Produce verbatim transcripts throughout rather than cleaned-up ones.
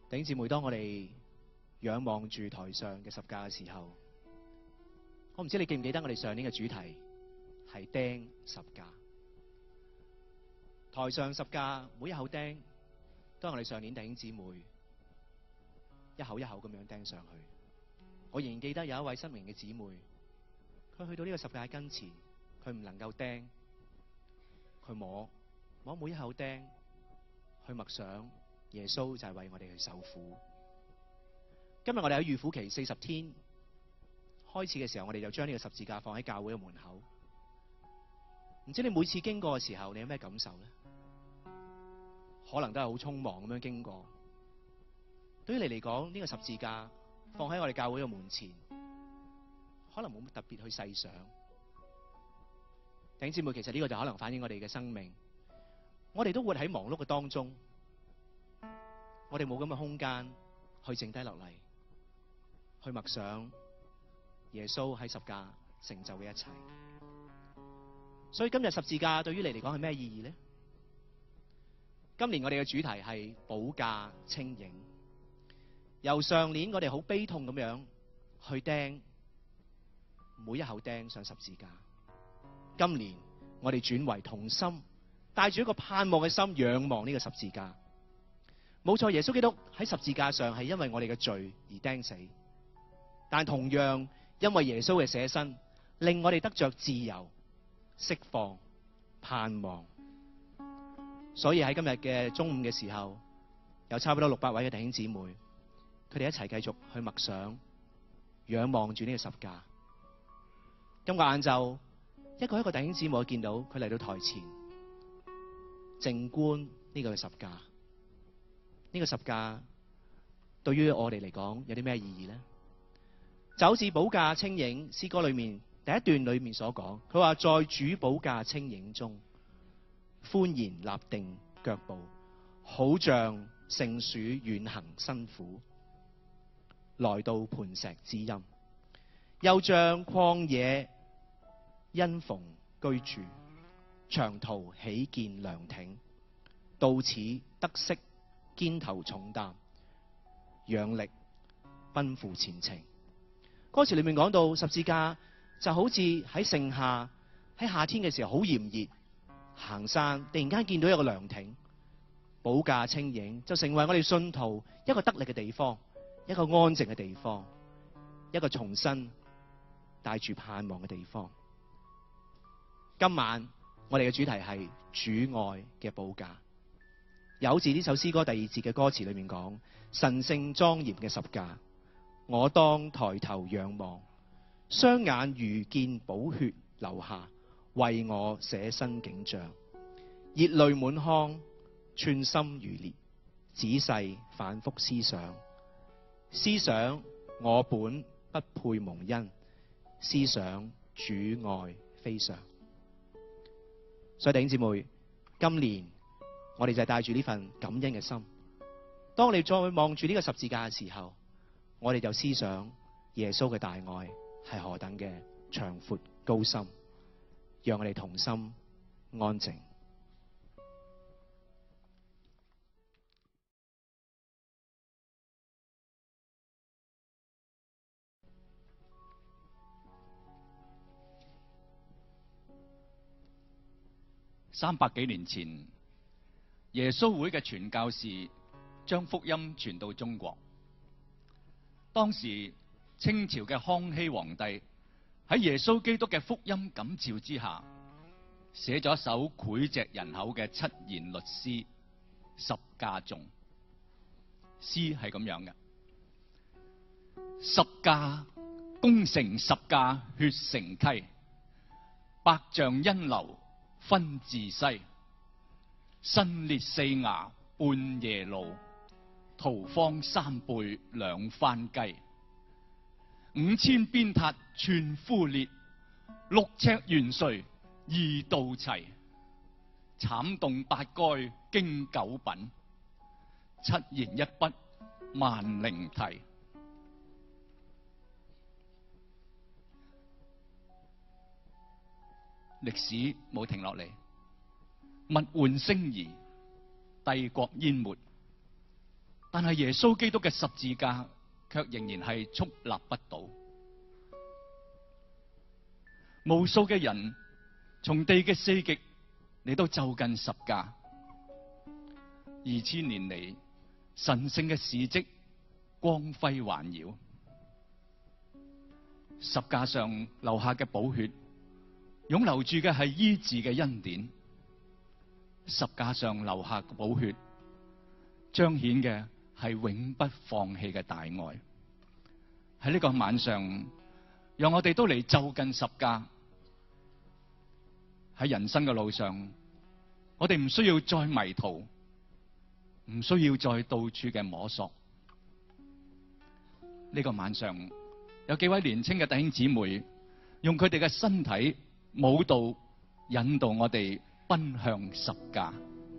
弟兄姊妹，當我哋仰望住台上嘅十架嘅時候，我唔知你記唔記得我哋上年嘅主題係釘十架。台上十架每一口釘，都係我哋上年弟兄姊妹一口一口咁樣釘上去。我仍然記得有一位新明嘅姊妹，佢去到呢個十架跟前，佢唔能夠釘，佢摸摸每一口釘，去默想耶穌就係為我哋去受苦。今日我哋喺預苦期四十天開始嘅時候，我哋就將呢個十字架放喺教會嘅門口。唔知你每次經過嘅時候，你有咩感受呢？可能都係好匆忙咁樣經過。對於你嚟講，呢個十字架放喺我哋教會嘅門前，可能冇乜特別去細想。弟兄姊妹，其實呢個就可能反映我哋嘅生命。我哋都活喺忙碌嘅當中，我哋冇咁嘅空間去靜低落嚟，去默想耶穌喺十架成就嘅一切。所以今日十字架對於你嚟講係咩意義呢？今年我哋嘅主題係保駕青影。由上年我哋好悲痛咁樣去釘每一口釘上十字架，今年我哋轉為同心，帶住一個盼望嘅心仰望呢個十字架。冇錯，耶穌基督喺十字架上係因為我哋嘅罪而釘死，但同樣因為耶穌嘅捨身，令我哋得着自由、釋放、盼望。所以喺今日嘅中午嘅時候，有差不多六百位嘅弟兄姊妹，佢哋一齊繼續去默想、仰望住呢個十架。今個晏晝，一個一個弟兄姊妹見到佢嚟到台前，靜觀呢個十架。呢個十架對於我哋嚟講有啲咩意義呢？就好似保駕青影詩歌裏面第一段裏面所講，佢話在主保駕青影中，歡然立定腳步，好像聖鼠遠行辛苦，來到磐石之陰，又像曠野因逢居住，長途喜見涼亭，到此得息肩頭重擔，仰力奔赴前程。歌詞裏面講到十字架就好似喺盛夏，喺夏天嘅時候好炎熱，行山突然間見到一個涼亭，保駕青影就成為我哋信徒一個得力嘅地方，一個安靜嘅地方，一個重新帶住盼望嘅地方。今晚我哋嘅主題係主愛嘅保駕。有自呢首詩歌第二節嘅歌詞裏面講，神聖莊嚴嘅十架，我當抬頭仰望，雙眼如見寶血流下，為我捨身景象，熱淚滿腔，寸心如裂，仔細反覆思想，思想我本不配蒙恩，思想主愛非常。所以弟兄姊妹，今年我哋就係帶住呢份感恩嘅心，當你再望住呢個十字架嘅時候，我哋就思想耶穌嘅大愛係何等嘅長闊高深，讓我哋同心安靜。 三百幾年前，耶穌會嘅傳教士將福音傳到中國。當時清朝嘅康熙皇帝喺耶穌基督嘅福音感召之下，寫咗一首膾炙人口嘅七言律詩《十架頌》。詩係咁樣嘅：十架功成十架血成溪，百丈恩流分自西，身裂四牙半夜路，途方三倍兩番雞。五千鞭撻寸枯裂，六尺懸垂二度齊。慘動八該經九品，七言一筆萬靈題。歷史冇停落嚟，物換星移，帝國淹沒。 但係耶穌基督嘅十字架卻仍然係屹立不倒。無數嘅人從地嘅四極嚟到就近十架，二千年嚟神聖嘅事蹟光輝環繞。十架上流下嘅寶血，湧流住嘅係醫治嘅恩典。十架上流下嘅寶血，彰顯嘅係永不放棄嘅大愛。喺呢個晚上，讓我哋都嚟就近十架。喺人生嘅路上，我哋唔需要再迷途，唔需要再到處嘅摸索。呢個晚上，有幾位年輕嘅弟兄姊妹，用佢哋嘅身體舞蹈引導我哋奔向十架。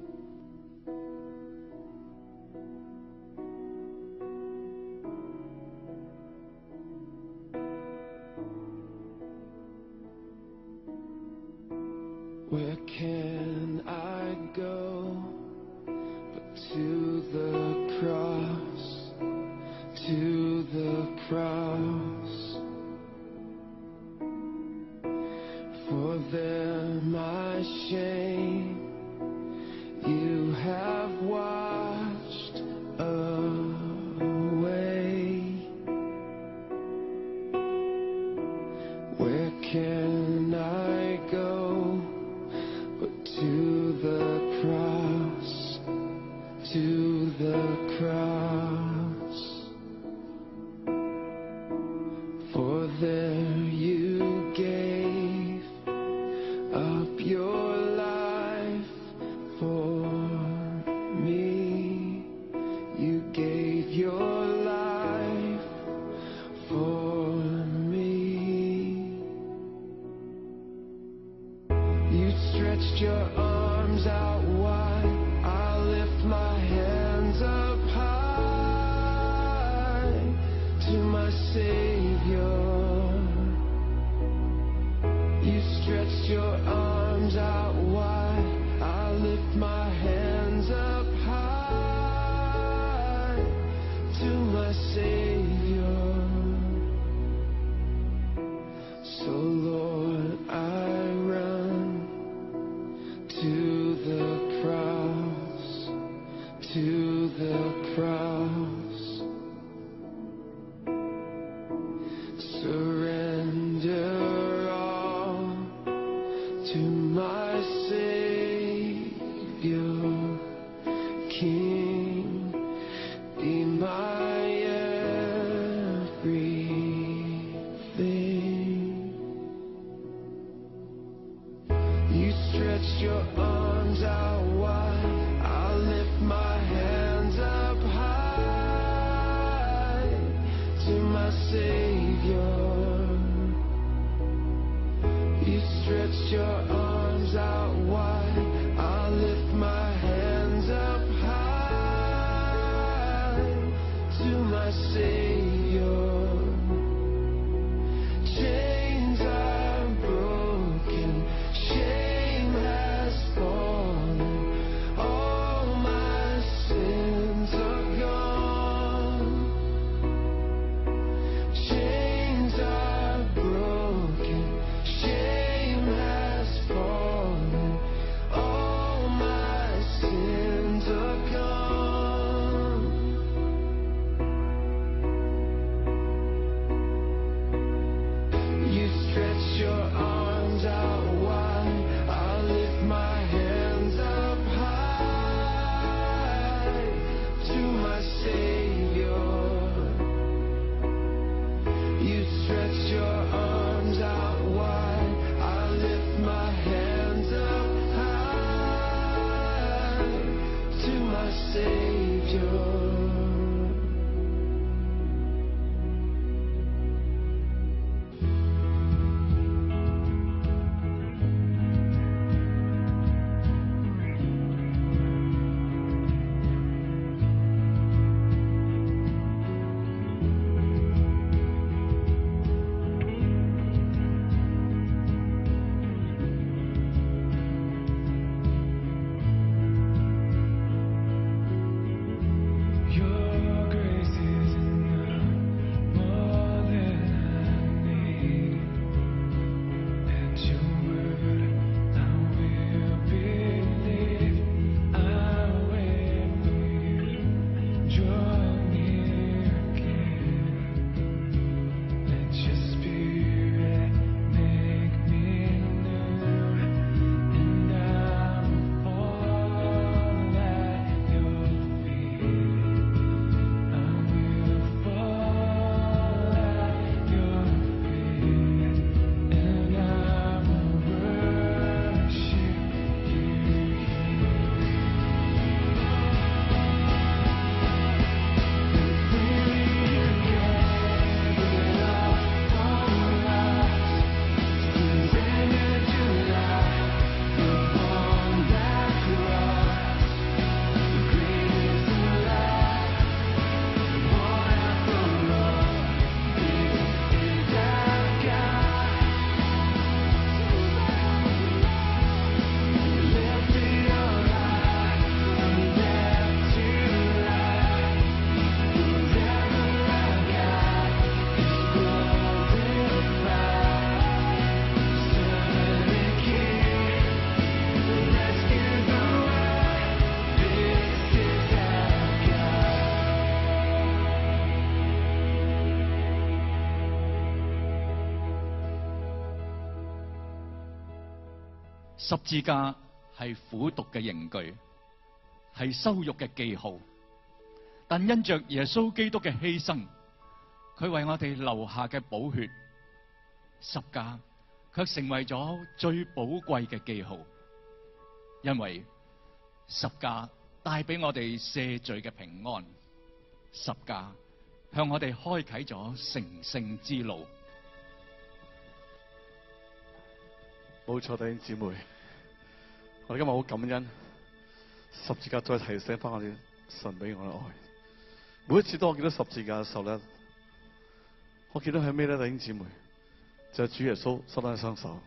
Where can I go but to the cross, to the cross? For there my shame you have washed away. Where can I go but to the cross, to the cross? For there you gave up your life for me. You gave your life for me. You stretched your arms out wide. I lift my hands up high to my Savior. You stretched your arms out wide. I lift my hands up high to my Savior. So Lord, I run to the cross, to the cross. Surrender all to my Savior, King, be my everything. You stretched your arms out wide. I lift my hands up high to my Savior. You stretched your arms out wide. I lift my hands up high 十字架係苦毒嘅刑具，係羞辱嘅記號。但因着耶穌基督嘅犧牲，佢為我哋留下嘅寶血，十架卻成為咗最寶貴嘅記號。因為十架帶俾我哋赦罪嘅平安，十架向我哋開啟咗成聖之路。 冇錯，弟兄姊妹，我哋今日好感恩，十字架再提醒翻我哋神俾我嘅愛。每一次當我見到十字架嘅時候咧，我見到係咩咧？弟兄姊妹，就係、是、主耶穌伸開雙手，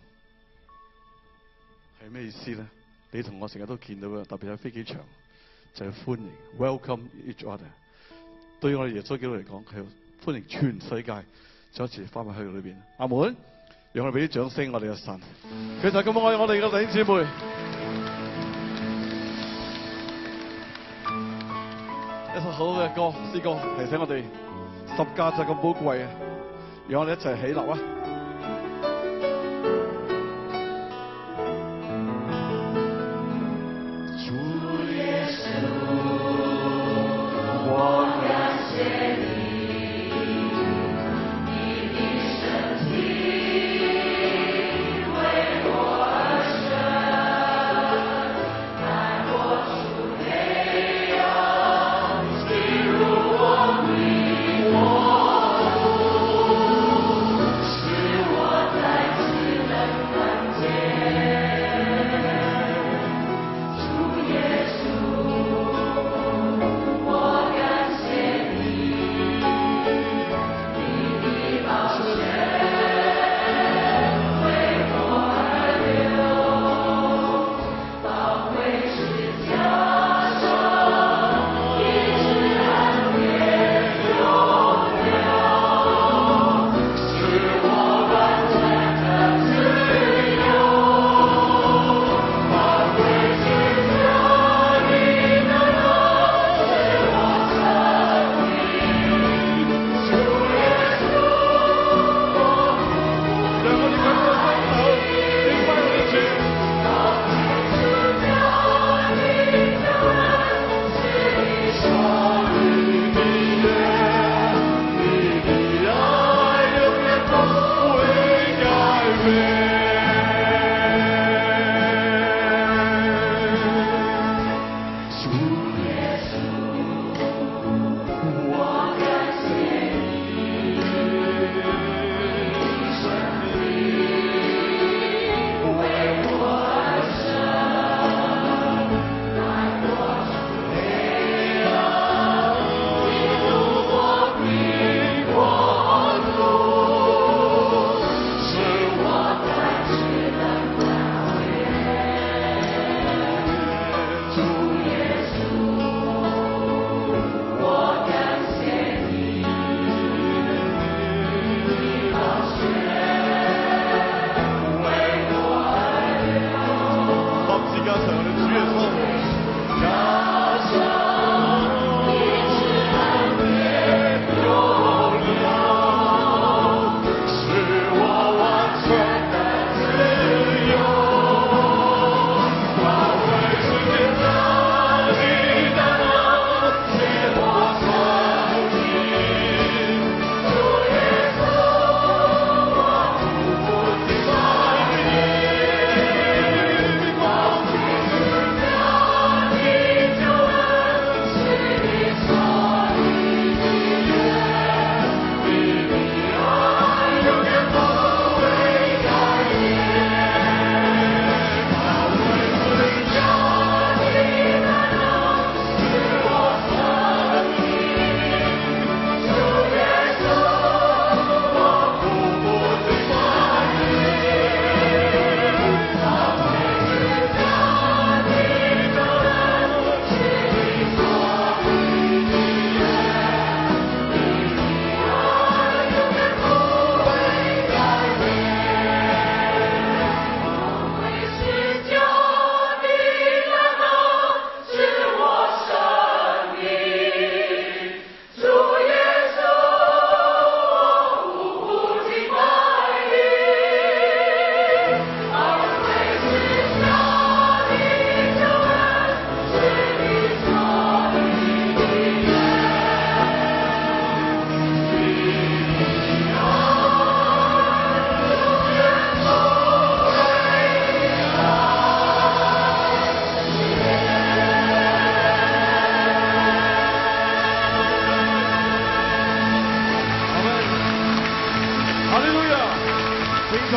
係咩意思咧？你同我成日都見到嘅，特別喺飛機場，就係、是、歡迎 ，welcome each other。對於我哋耶穌基督嚟講，係歡迎全世界再一次翻返去裏邊。阿門，讓我哋俾啲掌聲，我哋嘅神，佢就咁愛我哋嘅弟兄姊妹。一首好嘅歌，詩歌提醒我哋十架就咁寶貴啊！讓我哋一齊起立啊！ 主耶穌，我感謝你，你的身體為我而生，帶我出黑暗，進入光明。我是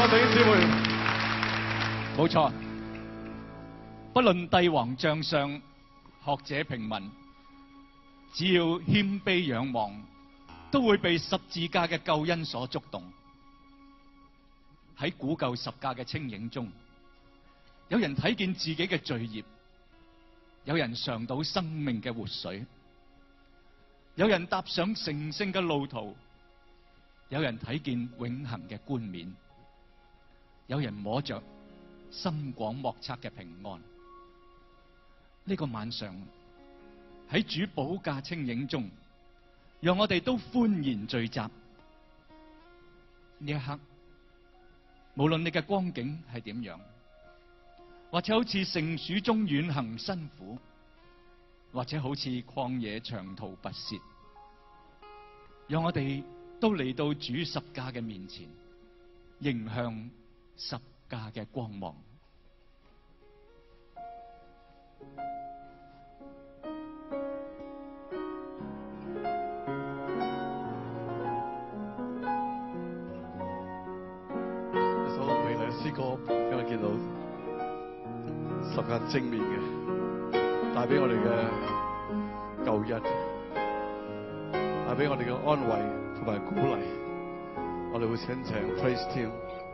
啊，弟兄姊妹。 冇錯，不論帝王將相、學者平民，只要謙卑仰望，都會被十字架嘅救恩所觸動。喺古舊十架嘅清影中，有人睇見自己嘅罪孽，有人嘗到生命嘅活水，有人踏上成聖嘅路途，有人睇見永恆嘅冠冕，有人摸着深廣莫測嘅平安。呢個晚上喺主寶駕清影中，讓我哋都歡然聚集。呢一刻，無論你嘅光景係點樣，或者好似盛暑中遠行辛苦，或者好似曠野長途跋涉，讓我哋都嚟到主十架嘅面前，迎向十架嘅光芒。 一首美麗嘅詩歌，因為見到十架正面嘅，帶俾我哋嘅救恩，帶俾我哋嘅安慰同埋鼓勵，我哋會請請 Praise Team。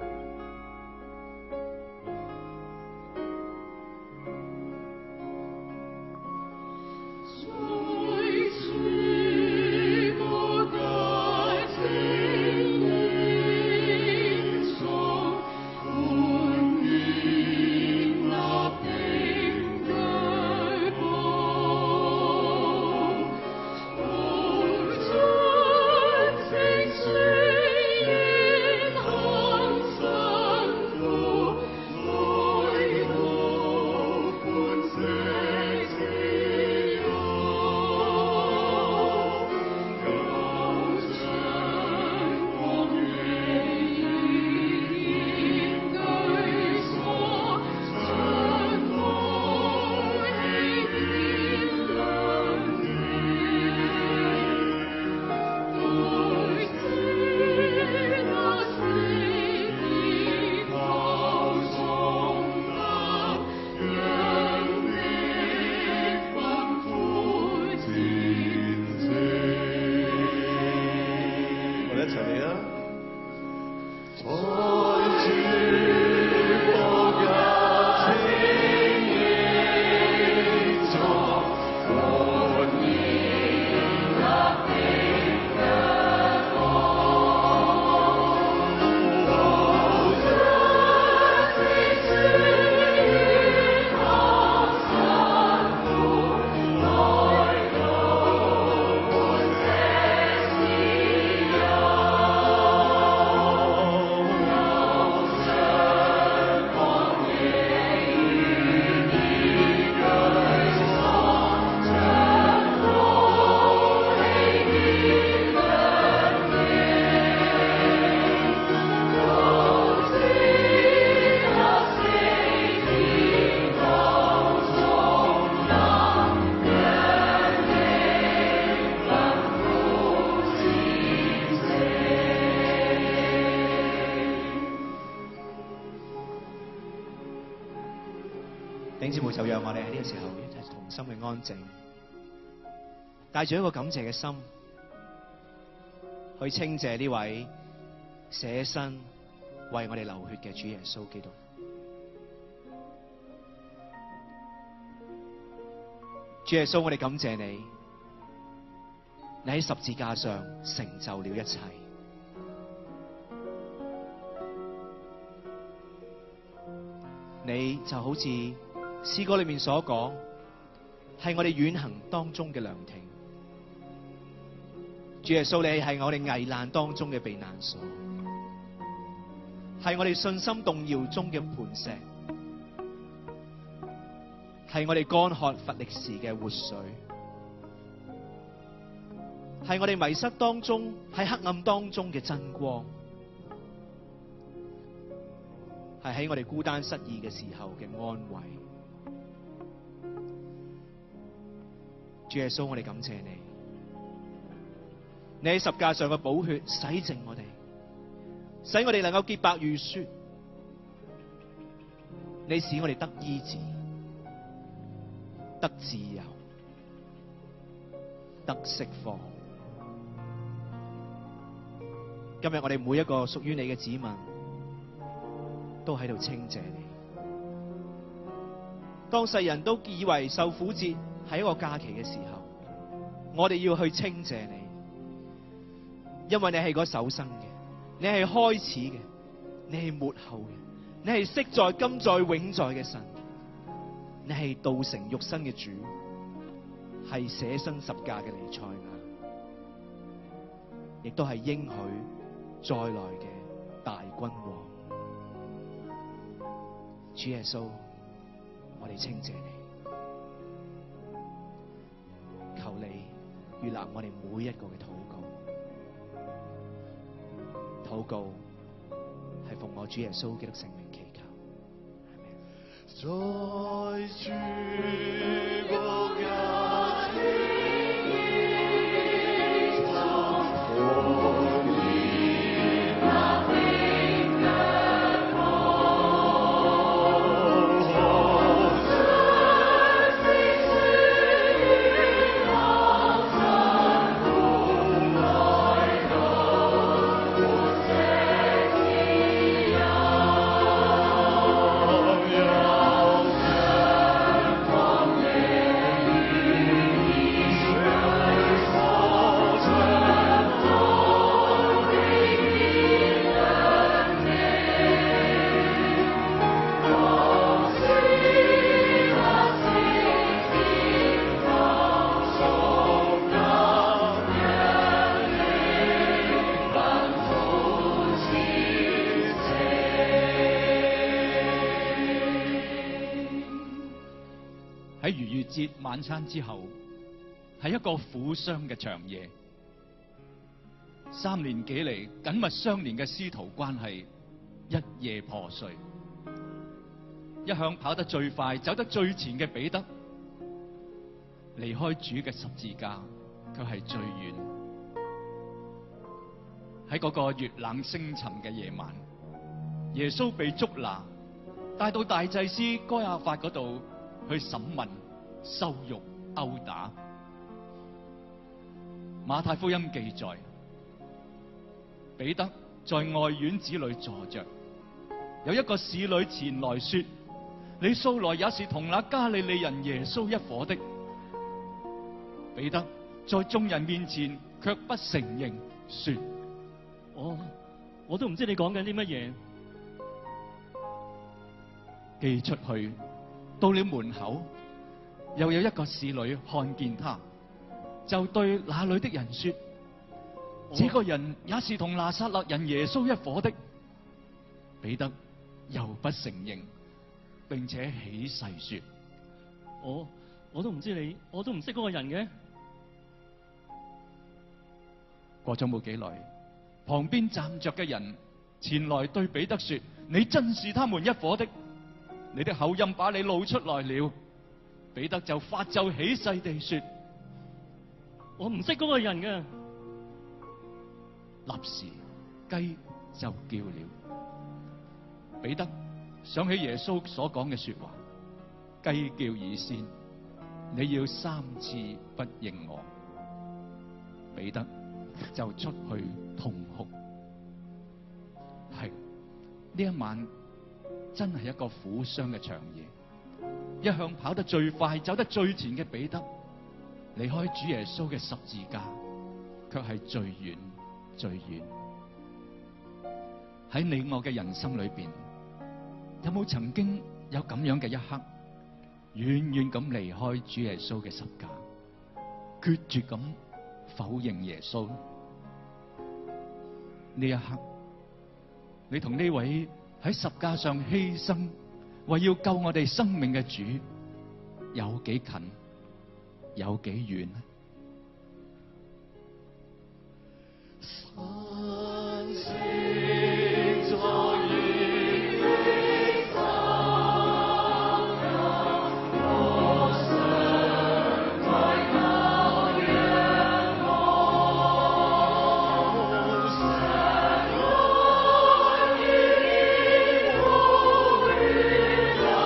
弟兄姊妹，就讓我哋喺呢個時候一齊同心嘅安靜，帶住一個感謝嘅心，去稱謝呢位捨身為我哋流血嘅主耶穌基督。主耶穌，我哋感謝你，你喺十字架上成就了一切。你就好似詩歌裏面所講，係我哋遠行當中嘅涼亭。主耶穌，你係我哋危難當中嘅避難所，係我哋信心動搖中嘅磐石，係我哋乾渴乏力時嘅活水，係我哋迷失當中喺黑暗當中嘅真光，係喺我哋孤單失意嘅時候嘅安慰。主耶穌，我哋感謝你，你喺十架上嘅寶血洗淨我哋，使我哋能夠潔白如雪， 你使我哋得醫治、得自由、得釋放。今日我哋每一個屬於你嘅子民，都喺度稱謝你。當世人都以為受苦節係一個假期嘅時候，我哋要去稱謝你，因為你係個首生嘅，你係開始嘅，你係末後嘅，你係昔在今在永在嘅神，你係道成肉身嘅主，係捨身十架嘅彌賽亞，亦都係應許再來嘅大君王。主耶穌，我哋稱謝你，求你悅納我哋每一個嘅禱告，禱告係奉我主耶穌基督聖名祈求。 在主國家天喺逾越節晚餐之後，係一個苦傷嘅長夜。三年幾嚟緊密相連嘅師徒關係一夜破碎。一向跑得最快、走得最前嘅彼得，離開主嘅十字架，卻係最遠。喺嗰個月冷星沉嘅夜晚，耶穌被捉拿，帶到大祭司該亞法嗰度去審問、羞辱、毆打。馬太福音記載，彼得在外院子裏坐着，有一個使女前來說：你素來也是同那加利利人耶穌一伙的。彼得在眾人面前卻不承認，說： 我我都唔知你講緊啲乜嘢。 寄出去，到了門口，又有一個使女看見他，就對那裏的人說：這個人也是同拿撒勒人耶穌一伙的。彼得又不承認，並且起誓說： 我我都唔知你，我都唔識嗰個人嘅。 過咗冇幾耐，旁邊站着嘅人前來對彼得說：你真是他們一伙的，你的口音把你露出來了。彼得就發咒起誓地說： 我唔識嗰個人嘅。 立時雞就叫了。彼得想起耶穌所講嘅說話：雞叫以先，你要三次不認我。彼得就出去痛哭。係呢一晚真係一個苦傷嘅長夜。一向跑得最快、走得最前嘅彼得，離開主耶穌嘅十字架，卻係最遠、最遠。喺你我嘅人生裏邊，有冇曾經有咁樣嘅一刻，遠遠咁離開主耶穌嘅十架，決絕咁否認耶穌？呢一刻，你同呢位喺十架上犧牲，為要救我哋生命嘅主，有幾近，有幾遠呢？ 我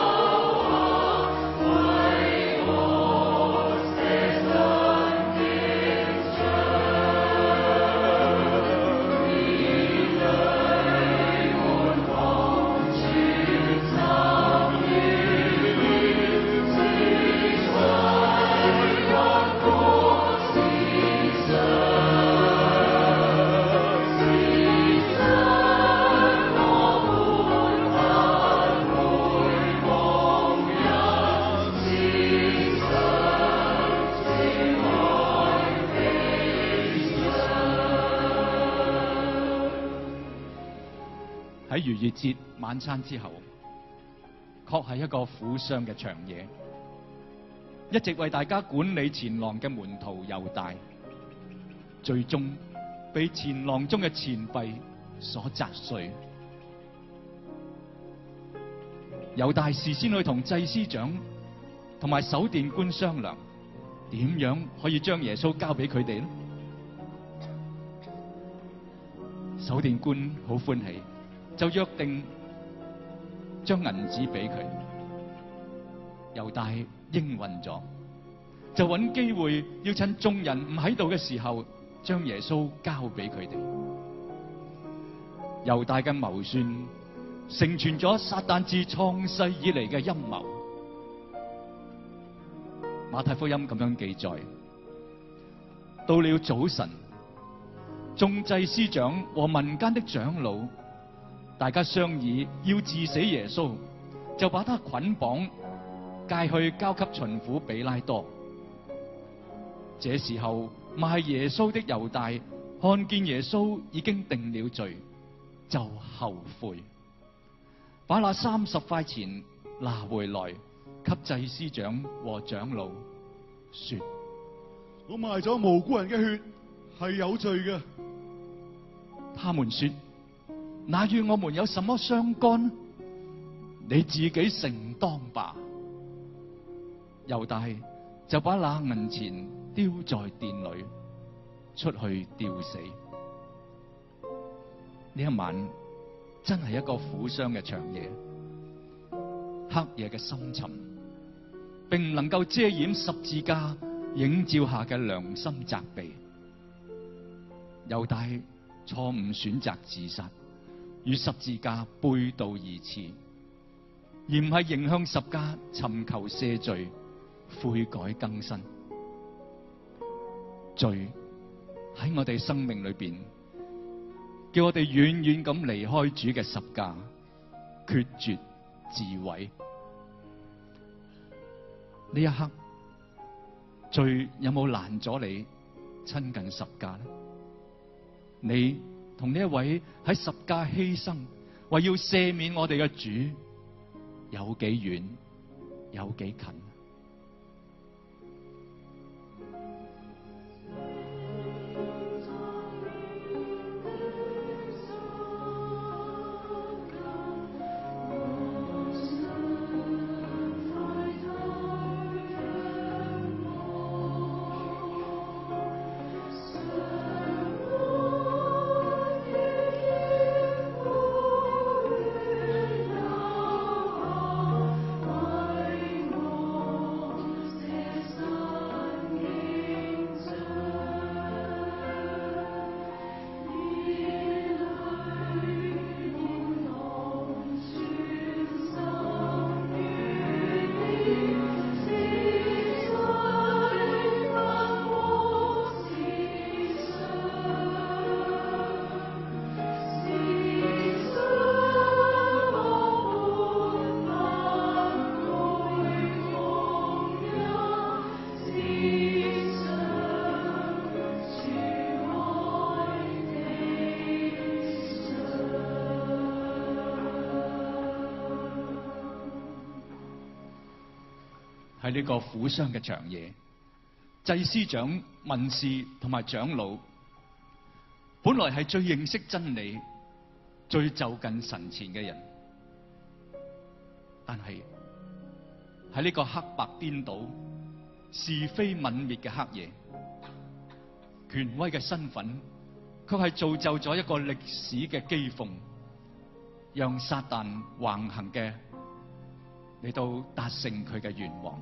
喺逾越節晚餐之後，確係一個苦傷嘅長夜，一直為大家管理錢囊嘅門徒猶大，最終被錢囊中嘅錢幣所砸碎。猶大事先去同祭司長同埋守殿官商量，點樣可以將耶穌交俾佢哋呢？守殿官好歡喜，就約定將銀紙俾佢。猶大應允咗，就揾機會要趁眾人唔喺度嘅時候，將耶穌交俾佢哋。猶大嘅謀算成全咗撒旦自創世以嚟嘅陰謀。馬太福音咁樣記載：到了早晨，眾祭司長和民間的長老，大家商議要治死耶穌，就把他捆綁，介去交給巡撫比拉多。這時候賣耶穌的猶大看見耶穌已經定了罪，就後悔，把那三十塊錢拿回來給祭司長和長老，說： 我賣咗無辜人嘅血，係有罪嘅。 他們說：那與我們有什麼相干？你自己承當吧。猶大就把那銀錢丟在殿裏，出去吊死。呢一晚真係一個苦傷嘅長夜，黑夜嘅深沉，並唔能夠遮掩十字架映照下嘅良心責備。猶大錯誤選擇自殺，與十字架背道而馳，而唔係迎向十架尋求赦罪、悔改更新。罪喺我哋生命裏邊，叫我哋遠遠咁離開主嘅十架，決絕自毀。呢一刻，罪有冇攔咗你親近十架呢？你同呢一位喺十架犧牲，為要赦免我哋嘅主，有幾遠，有幾近？喺呢個苦傷嘅長夜，祭司長、文士同埋長老，本來係最認識真理、最就近神前嘅人，但係喺呢個黑白顛倒、是非泯滅嘅黑夜，權威嘅身份卻係造就咗一個歷史嘅譏諷，讓撒旦橫行嘅嚟到達成佢嘅願望。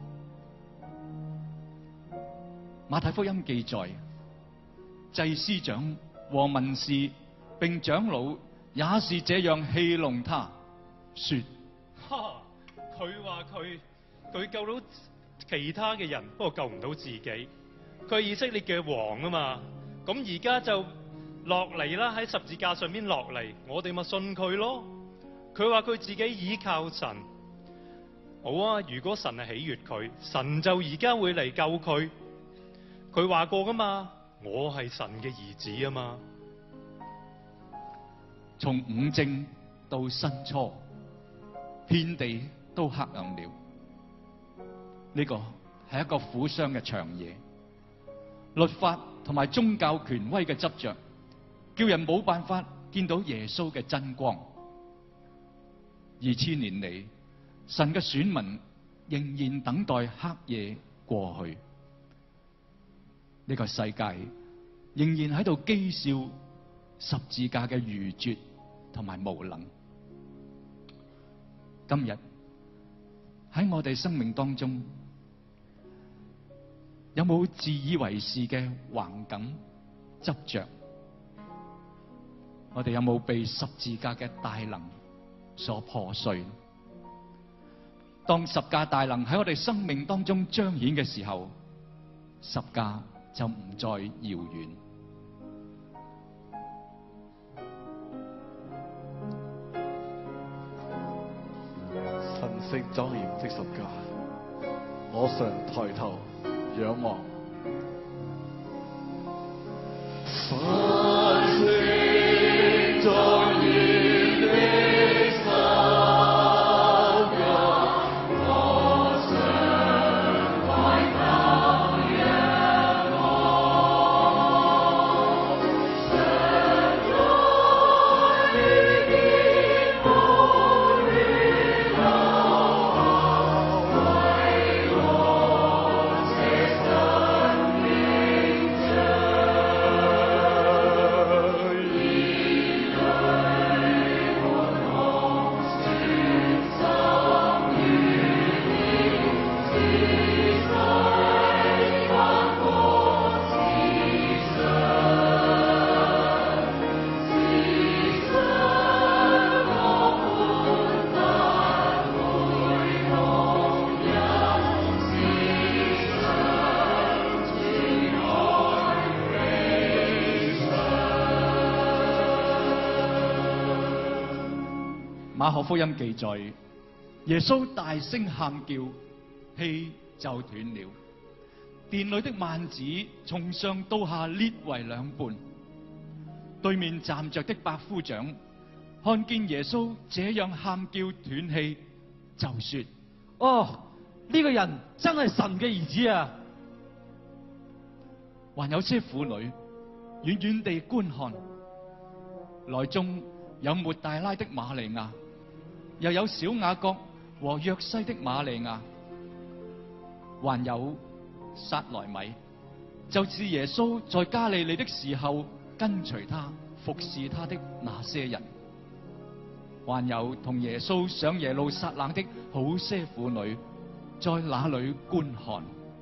馬太福音記載，祭司長和文士並長老也是這樣戲弄他，說： 哈！佢話佢佢救到其他嘅人，不過救唔到自己。佢係以色列嘅王啊嘛，咁而家就落嚟啦，喺十字架上面落嚟，我哋咪信佢咯。佢話佢自己倚靠神，好啊！如果神係喜悅佢，神就而家會嚟救佢。佢話過噶嘛，我係神嘅兒子啊嘛。 從午正到申初，遍地都黑暗了。呢個係一個苦傷嘅長夜，律法同埋宗教權威嘅執着，叫人冇辦法見到耶穌嘅真光。二千年嚟，神嘅選民仍然等待黑夜過去，呢個世界仍然喺度譏笑十字架嘅愚拙同埋無能。今日喺我哋生命當中，有冇自以為是嘅橫梗執着？我哋有冇被十字架嘅大能所破碎？當十架大能喺我哋生命當中彰顯嘅時候，十架就唔再遙遠。 神聖莊嚴的十架，我常抬頭仰望。神聖莊嚴的十架，我常抬頭仰望。神在於天空與高為我這生命馬可福音記載，耶穌大聲喊叫，氣就斷了。殿裏的幔子從上到下裂為兩半。對面站着的百夫長看見耶穌這樣喊叫斷氣，就說： 哦，呢個人真係神嘅兒子啊！ 還有些婦女遠遠地觀看，內中有抹大拉的瑪利亞，又有小雅各和約西的瑪利亞，還有撒萊米，就是耶穌在加利利的時候跟隨他服侍他的那些人，還有同耶穌上耶路撒冷的好些婦女，在那裏觀看。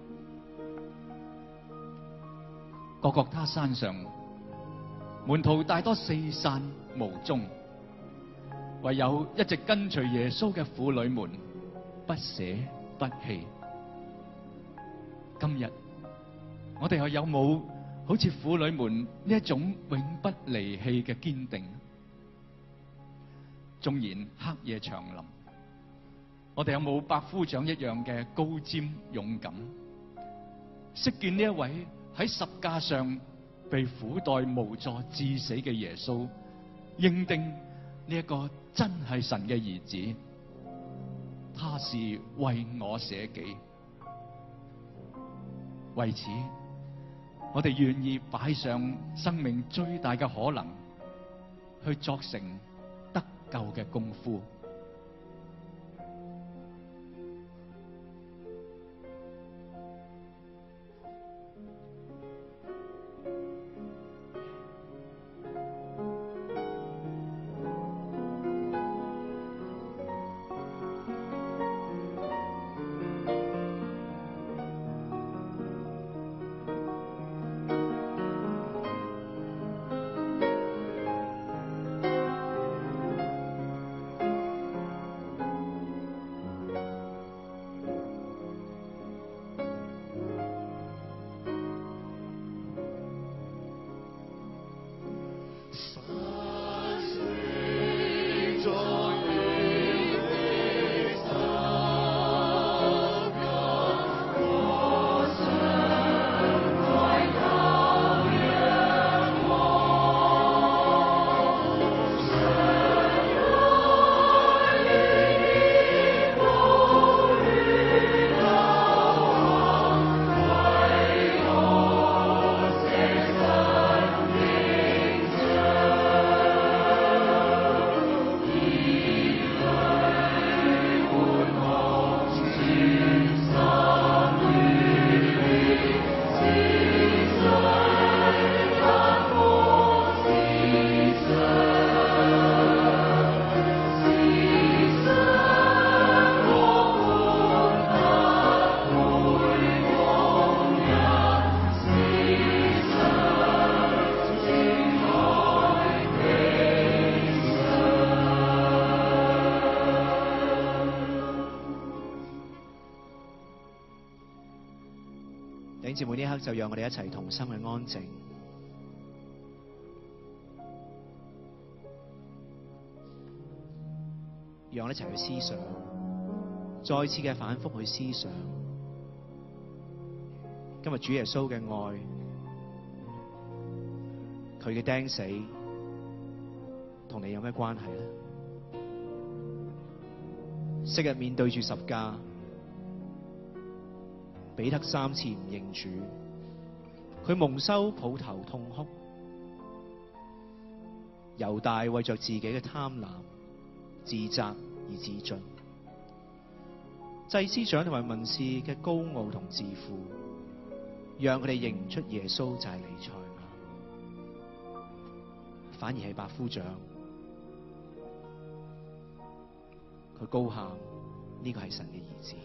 各各他山上，門徒大多四散無蹤，唯有一直跟隨耶穌嘅婦女們不捨不棄。今日我哋又有冇好似婦女們呢一種永不離棄嘅堅定？縱然黑夜長臨，我哋有冇百夫長一樣嘅高瞻勇敢，識見呢一位喺十架上被苦待無助致死嘅耶穌，認定呢一個真係神嘅兒子，他是為我捨己。為此，我哋願意擺上生命最大嘅可能，去作成得救嘅功夫。 兄姊妹，呢一刻就讓我哋一齊同心嘅安靜，讓我哋一齊去思想，再次嘅反覆去思想，今日主耶穌嘅愛，佢嘅釘死，同你有咩關係咧？昔日面對住十架，彼得三次唔認主，佢蒙羞抱頭痛哭。猶大為着自己嘅貪婪、自責而自盡。祭司長同埋文士嘅高傲同自負，讓佢哋認唔出耶穌就係彌賽亞，反而係百夫長，佢高喊呢個係神嘅兒子。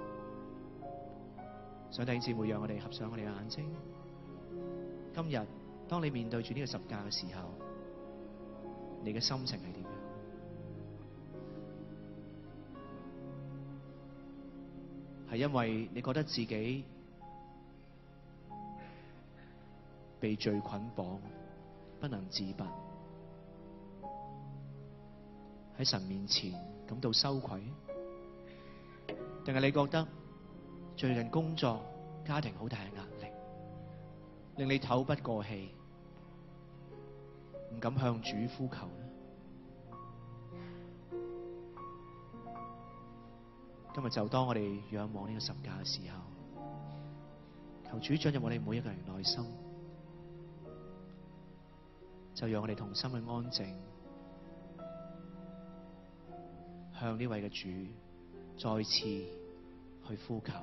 想弟兄姊妹，讓我哋合上我哋嘅眼睛。今日當你面對住呢個十架嘅時候，你嘅心情係點樣？係因為你覺得自己被罪捆綁，不能自拔，喺神面前感到羞愧，定係你覺得最近工作、家庭好大嘅壓力，令你透不過氣，唔敢向主呼求呢？今日就當我哋仰望呢個十架嘅時候，求主進入我哋每一個人內心，就讓我哋同心去安靜，向呢位嘅主再次去呼求，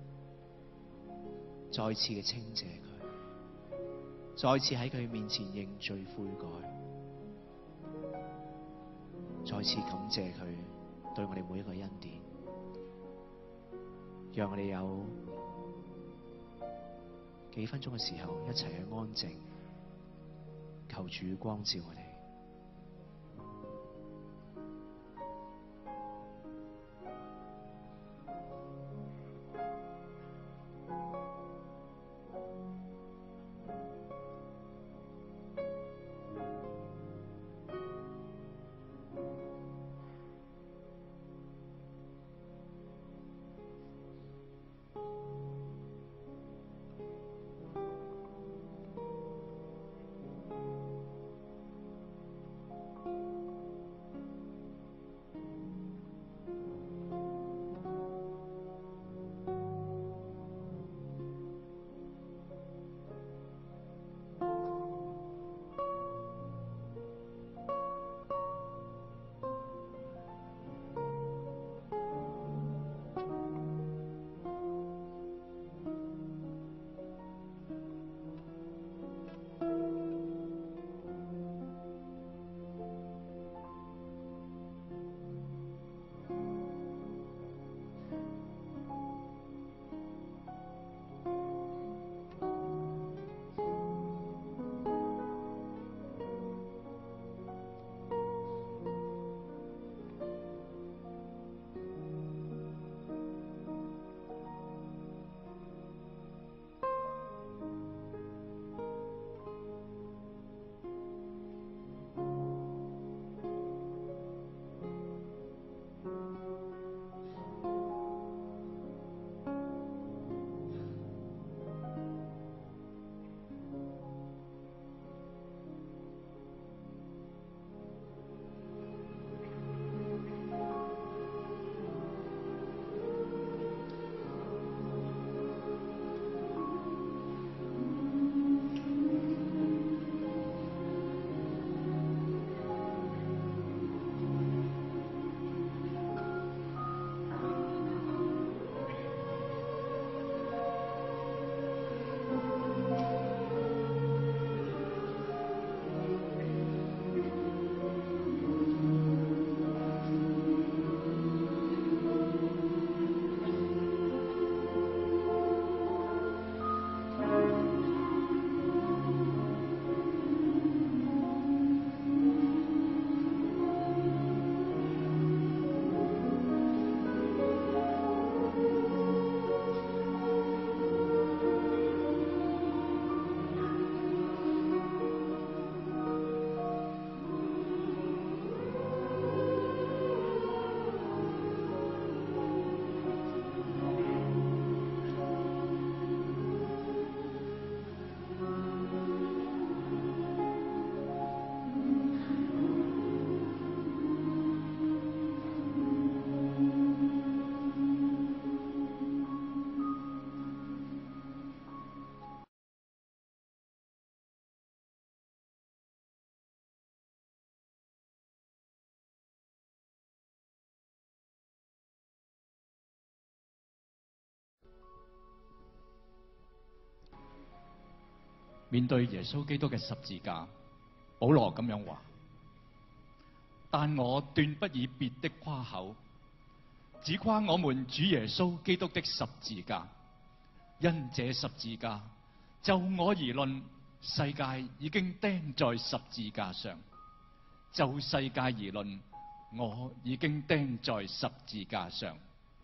再次嘅稱謝佢，再次喺佢面前認罪悔改，再次感謝佢對我哋每一個恩典，讓我哋有幾分鐘嘅時候一齊去安靜，求主光照我哋。 面對耶穌基督嘅十字架，保羅咁樣話：但我斷不以別的誇口，只誇我們主耶穌基督的十字架。因這十字架，就我而論，世界已經釘在十字架上；就世界而論，我已經釘在十字架上。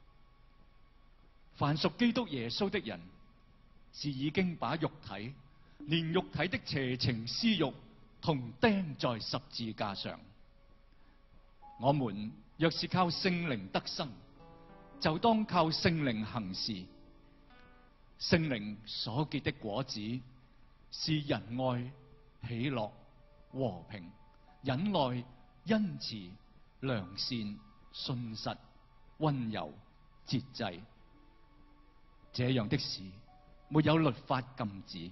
凡屬基督耶穌的人，是已經把肉體連肉體的邪情私慾同釘在十字架上。我們若是靠聖靈得生，就當靠聖靈行事。聖靈所結的果子是仁愛、喜樂、和平、忍耐、恩慈、良善、信實、溫柔、節制。這樣的事沒有律法禁止。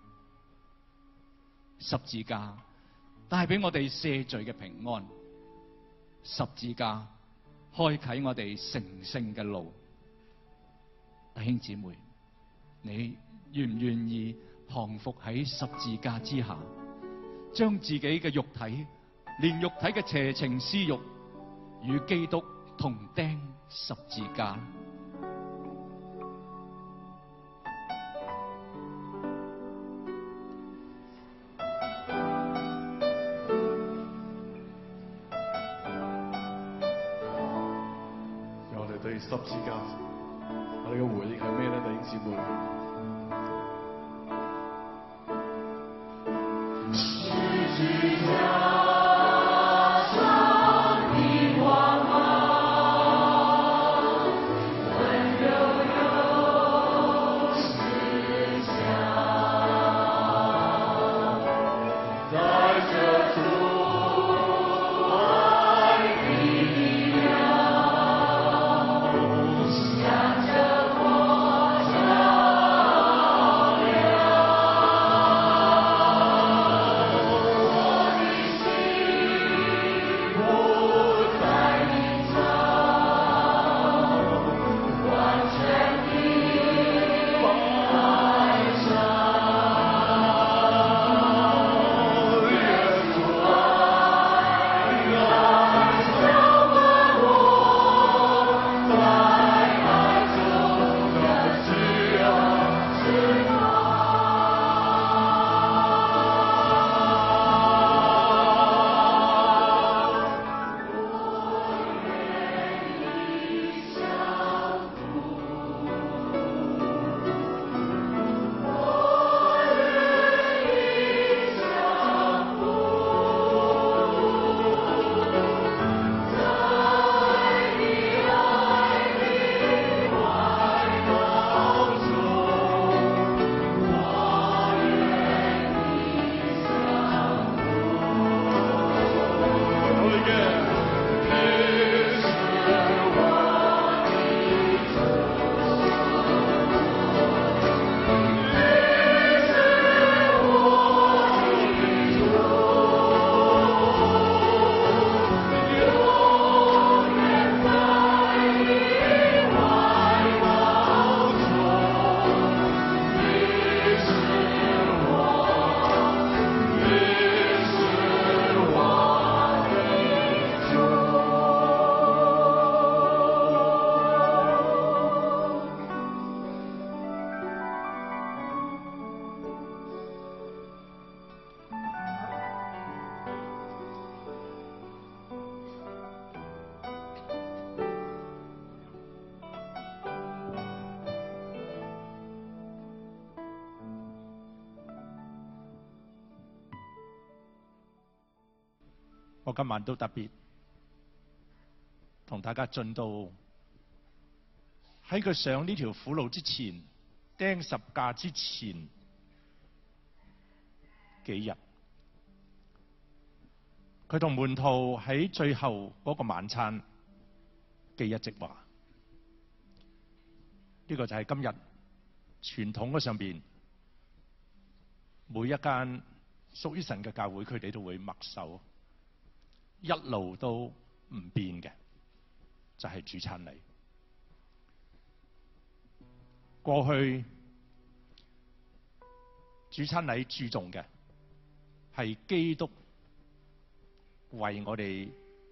十字架帶俾我哋赦罪嘅平安，十字架開啟我哋成聖嘅路。弟兄姊妹，你願唔願意降服喺十字架之下，將自己嘅肉體連肉體嘅邪情私慾與基督同釘十字架？ 我哋對十字架，我哋嘅回憶係咩咧？弟兄姊妹， 我今晚都特別同大家進到喺佢上呢條苦路之前，釘十架之前幾日，佢同門徒喺最後嗰個晚餐嘅一席話，呢、這個就係今日傳統嗰上邊每一間屬於神嘅教會，佢哋都會默守，一路都唔變嘅，就係、是、主餐禮。 過去主餐禮注重嘅係基督為我哋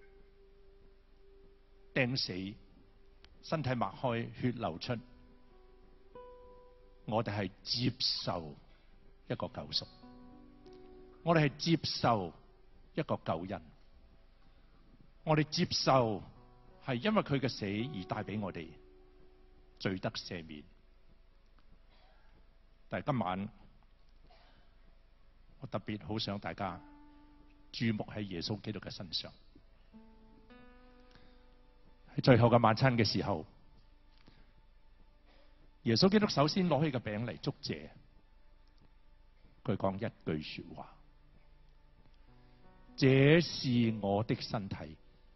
釘死，身體擘開，血流出，我哋係接受一個救贖，我哋係接受一個救恩，我哋接受係因為佢嘅死而帶俾我哋罪得赦免。但係今晚我特別好想大家注目喺耶穌基督嘅身上。喺最後嘅晚餐嘅時候，耶穌基督首先攞起個餅嚟祝謝，佢講一句說話：這是我的身體，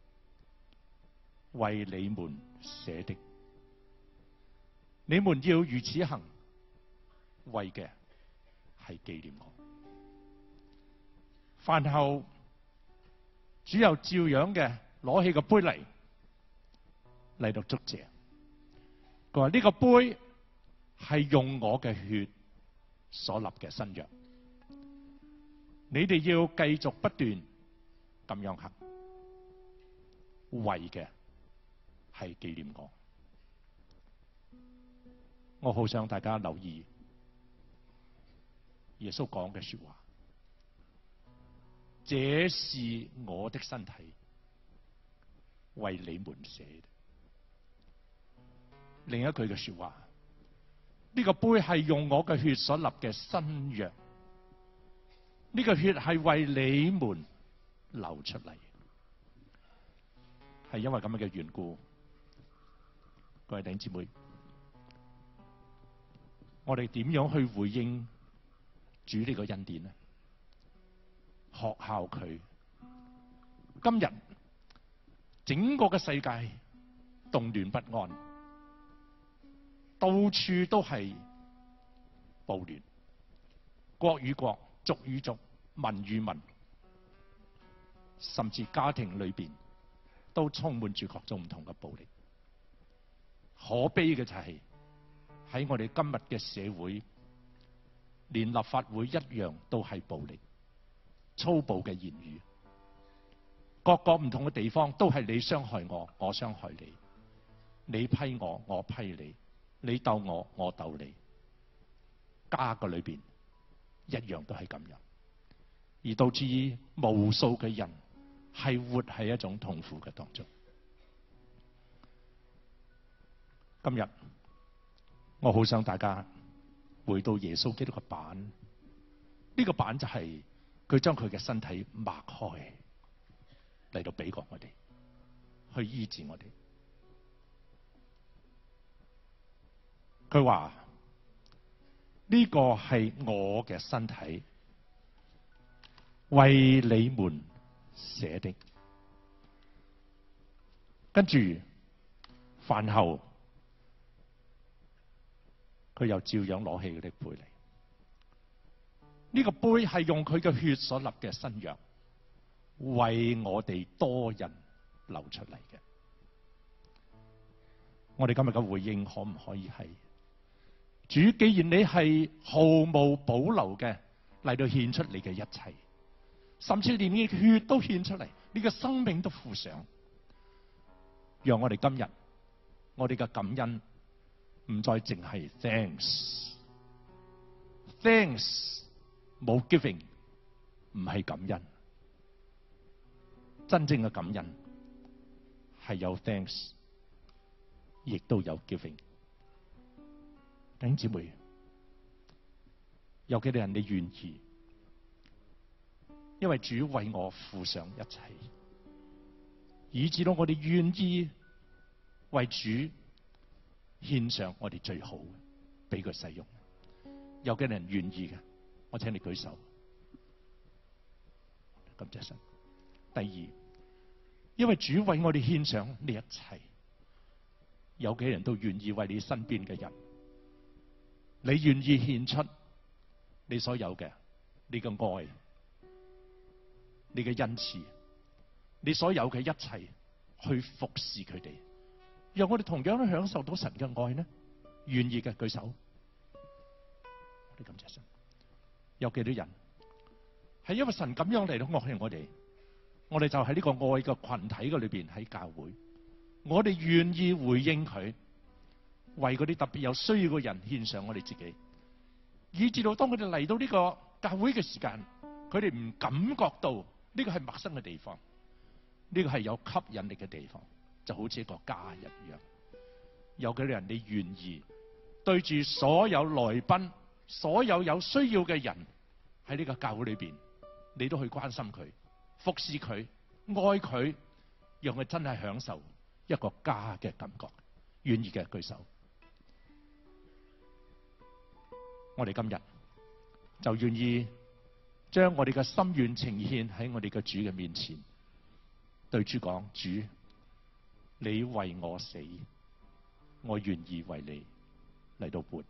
為你們捨的，你們要如此行，為嘅係紀念我。飯後，主又照樣嘅攞起個杯嚟嚟到祝謝，佢話呢個杯係用我嘅血所立嘅新約，你哋要繼續不斷咁樣行，為嘅係紀念我。我好想大家留意耶穌講嘅說話，這是我的身體，為你們捨的。另一句嘅說話，呢個杯係用我嘅血所立嘅新約，呢個血係為你們流出嚟，係因為咁樣嘅緣故，各位弟兄姊妹，我哋點樣去回應主呢個恩典呢？學效佢。今日整個嘅世界動亂不安，到處都係暴亂，國與國、族與族、民與民，甚至家庭裏邊都充滿住各種唔同嘅暴力。可悲嘅就係喺我哋今日嘅社會，連立法會一樣都係暴力、粗暴嘅言語，各個唔同嘅地方都係你傷害我，我傷害你，你批我，我批你，你鬥我，我鬥你。家嘅裏邊一樣都係咁樣，而導致無數嘅人係活喺一種痛苦嘅當中。今日我好想大家回到耶穌基督嘅板，呢、這個板就係佢將佢嘅身體擘開嚟到俾過我哋，去醫治我哋。佢話呢個係我嘅身體，為你們捨的。跟住飯後，佢又照樣攞起嗰啲杯嚟。呢個杯係用佢嘅血所立嘅新約，為我哋多人流出嚟嘅。我哋今日嘅回應可唔可以係：主，既然你係毫無保留嘅嚟到獻出你嘅一切，甚至連你嘅血都獻出嚟，你嘅生命都付上，讓我哋今日我哋嘅感恩唔再淨係 thanks thanks 冇 giving 唔係感恩，真正嘅感恩係有 thanks 亦都有 giving。弟兄姊妹，有幾多人你願意？因為主為我付上一切，以至到我哋願意為主獻上我哋最好嘅，俾佢使用。有幾多人願意嘅？我請你舉手。感謝神。第二，因為主為我哋獻上呢一切，有幾人都願意為你身邊嘅人，你願意獻出你所有嘅，你嘅愛，你嘅恩賜，你所有嘅一切去服侍佢哋，讓我哋同樣都享受到神嘅愛呢？ 願意嘅舉手。我哋感謝神。有幾多人係因為神咁樣嚟到愛我哋？我哋就喺呢個愛嘅群體嘅裏邊喺教會，我哋願意回應佢，為嗰啲特別有需要嘅人獻上我哋自己，以至到當佢哋嚟到呢個教會嘅時間，佢哋唔感覺到呢個係陌生嘅地方，呢個係有吸引力嘅地方，就好似一個家一樣。有幾多人你願意對住所有來賓、所有有需要嘅人喺呢個教會裏邊，你都去關心佢、服侍佢、愛佢，讓佢真係享受一個家嘅感覺。願意嘅舉手。我哋今日就願意將我哋嘅心願呈現喺我哋嘅主嘅面前，對主講：主，你為我死，我願意為你嚟到活。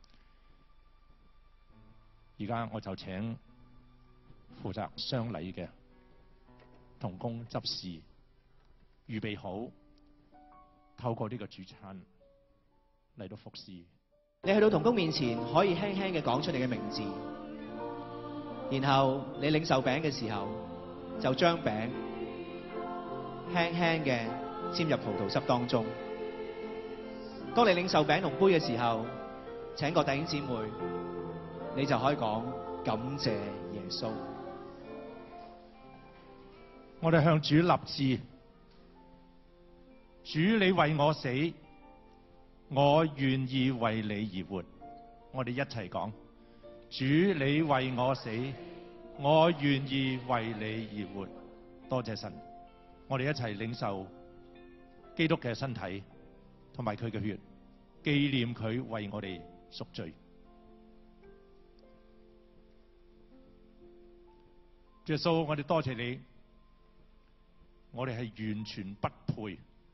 而家我就請負責喪禮嘅同工執事預備好，透過呢個主餐嚟到服侍。 你去到同工面前，可以輕輕嘅講出你嘅名字，然後你領受餅嘅時候，就將餅輕輕嘅沾入葡萄汁當中。當你領受餅同杯嘅時候，請個弟兄姊妹，你就可以講感謝耶穌。 我哋向主立志，主你為我死，我願意為你而活。我哋一齊講：主你為我死，我願意為你而活。多謝神，我哋一齊領受基督嘅身體同埋佢嘅血，紀念佢為我哋贖罪。耶穌，我哋多謝你，我哋係完全不配，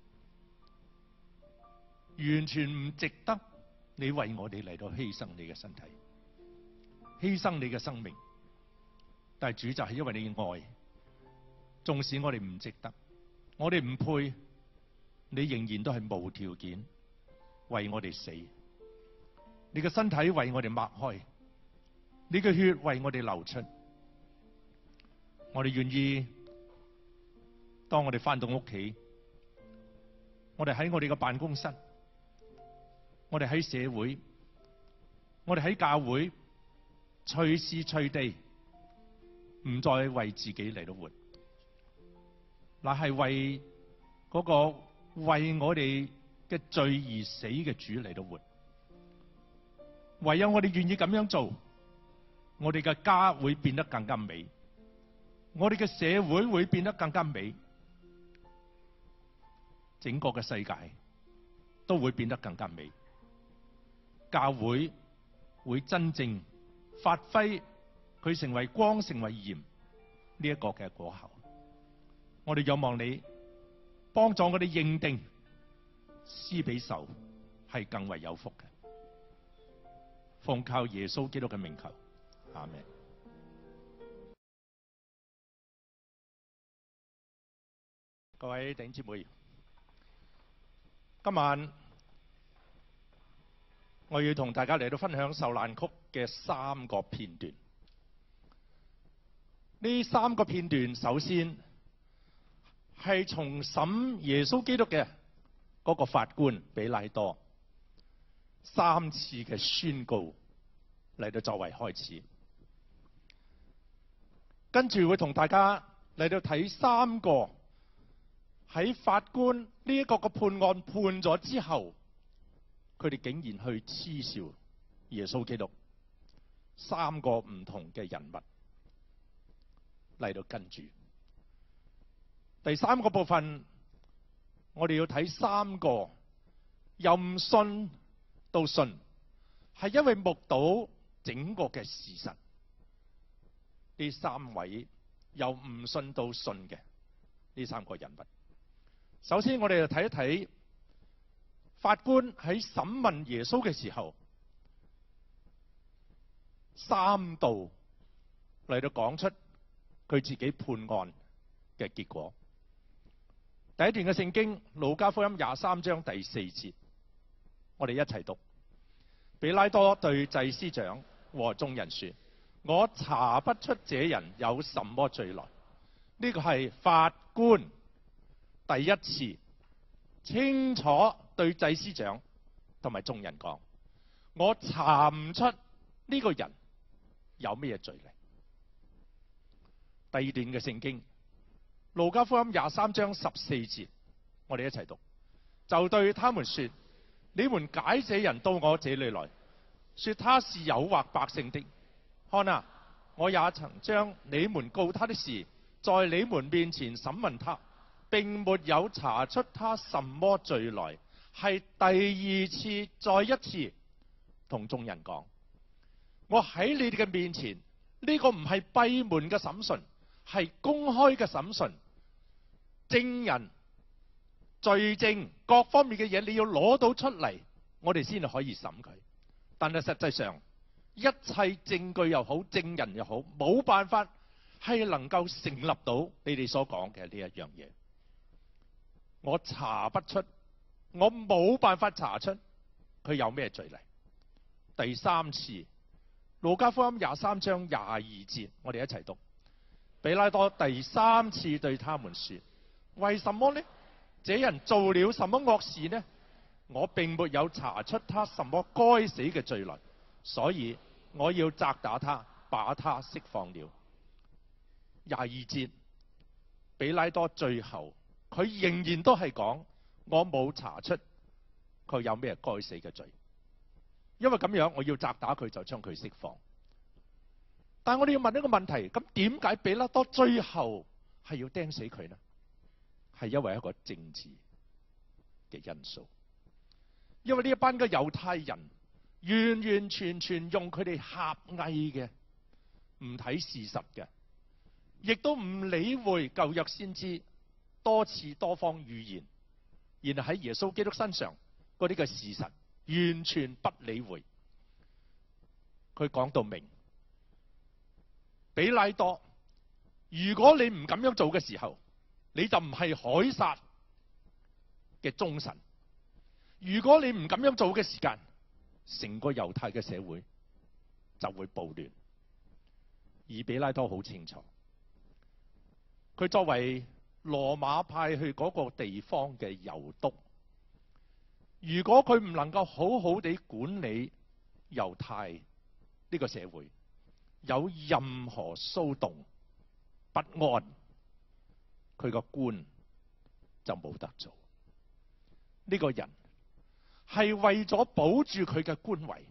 完全唔值得你為我哋嚟到犧牲你嘅身體，犧牲你嘅生命。但係主就係因為你嘅愛，縱使我哋唔值得，我哋唔配，你仍然都係無條件為我哋死。你嘅身體為我哋擘開，你嘅血為我哋流出。我哋願意，當我哋返到屋企，我哋喺我哋嘅辦公室，我哋喺社會，我哋喺教會，隨時隨地唔再為自己嚟到活，乃係為嗰個為我哋嘅罪而死嘅主嚟到活。唯有我哋願意咁樣做，我哋嘅家會變得更加美，我哋嘅社會會變得更加美，整個嘅世界都會變得更加美。教會會真正發揮佢成為光、成為鹽呢一個嘅果效。我哋仰望你幫助我哋認定施比受係更為有福嘅。奉靠耶穌基督嘅名求，阿們。各位弟兄姊妹，今晚我要同大家嚟到分享受難曲嘅三個片段。呢三個片段，首先係從審耶穌基督嘅嗰個法官比拉多三次嘅宣告嚟到作為開始，跟住會同大家嚟到睇三個喺法官呢一個個判案判咗之後，佢哋竟然去嗤笑耶穌基督。三個唔同嘅人物嚟到跟住。第三個部分，我哋要睇三個由唔信到信，係因為目睹整個嘅事實。呢三位由唔信到信嘅呢三個人物。首先我哋就睇一睇法官喺審問耶穌嘅時候，三度嚟到講出佢自己判案嘅結果。第一段嘅聖經路加福音廿三章第四節，我哋一齊讀。 比拉多對祭司長和眾人說：我查不出這人有什麼罪來。呢個係法官第一次清楚對祭司長同埋眾人講：我查唔出呢個人有咩罪嚟。第二段嘅聖經，路加福音廿三章十四節，我哋一齊讀。就對他們說：你們解這人到我這裏來，說他是誘惑百姓的。看啊，我也曾將你們告他的事在你們面前審問他，並沒有查出他什麼罪來。係第二次再一次同眾人講：我喺你哋嘅面前，呢個唔係閉門嘅審訊，係公開嘅審訊，證人、罪證各方面嘅嘢，你要攞到出嚟，我哋先至可以審佢。但係實際上，一切證據又好，證人又好，冇辦法係能夠成立到你哋所講嘅呢一樣嘢。我查不出，我冇辦法查出佢有咩罪嚟。第三次，路加福音廿三章廿二節，我哋一齊讀。比拉多第三次對他們說：為什麼呢？這人做了什麼惡事呢？我並沒有查出他什麼該死嘅罪來，所以我要責打他，把他釋放了。廿二節，比拉多最後佢仍然都係講：我冇查出佢有咩該死嘅罪，因為咁樣我要責打佢，就將佢釋放。但我哋要問一個問題，咁點解比拉多最後係要釘死佢呢？係因為一個政治嘅因素，因為呢一班嘅猶太人完完全全用佢哋狹隘嘅、唔睇事實嘅，亦都唔理會舊約先知多次多方預言，然後喺耶穌基督身上嗰啲嘅事實完全不理會。佢講到明，比拉多，如果你唔咁樣做嘅時候，你就唔係凱撒嘅忠臣。如果你唔咁樣做嘅時間，成個猶太嘅社會就會暴亂。而比拉多好清楚，佢作為羅馬派去嗰個地方嘅猶督，如果佢唔能夠好好地管理猶太呢個社會，有任何騷動不安，佢個官就冇得做。呢個人係為咗保住佢嘅官位，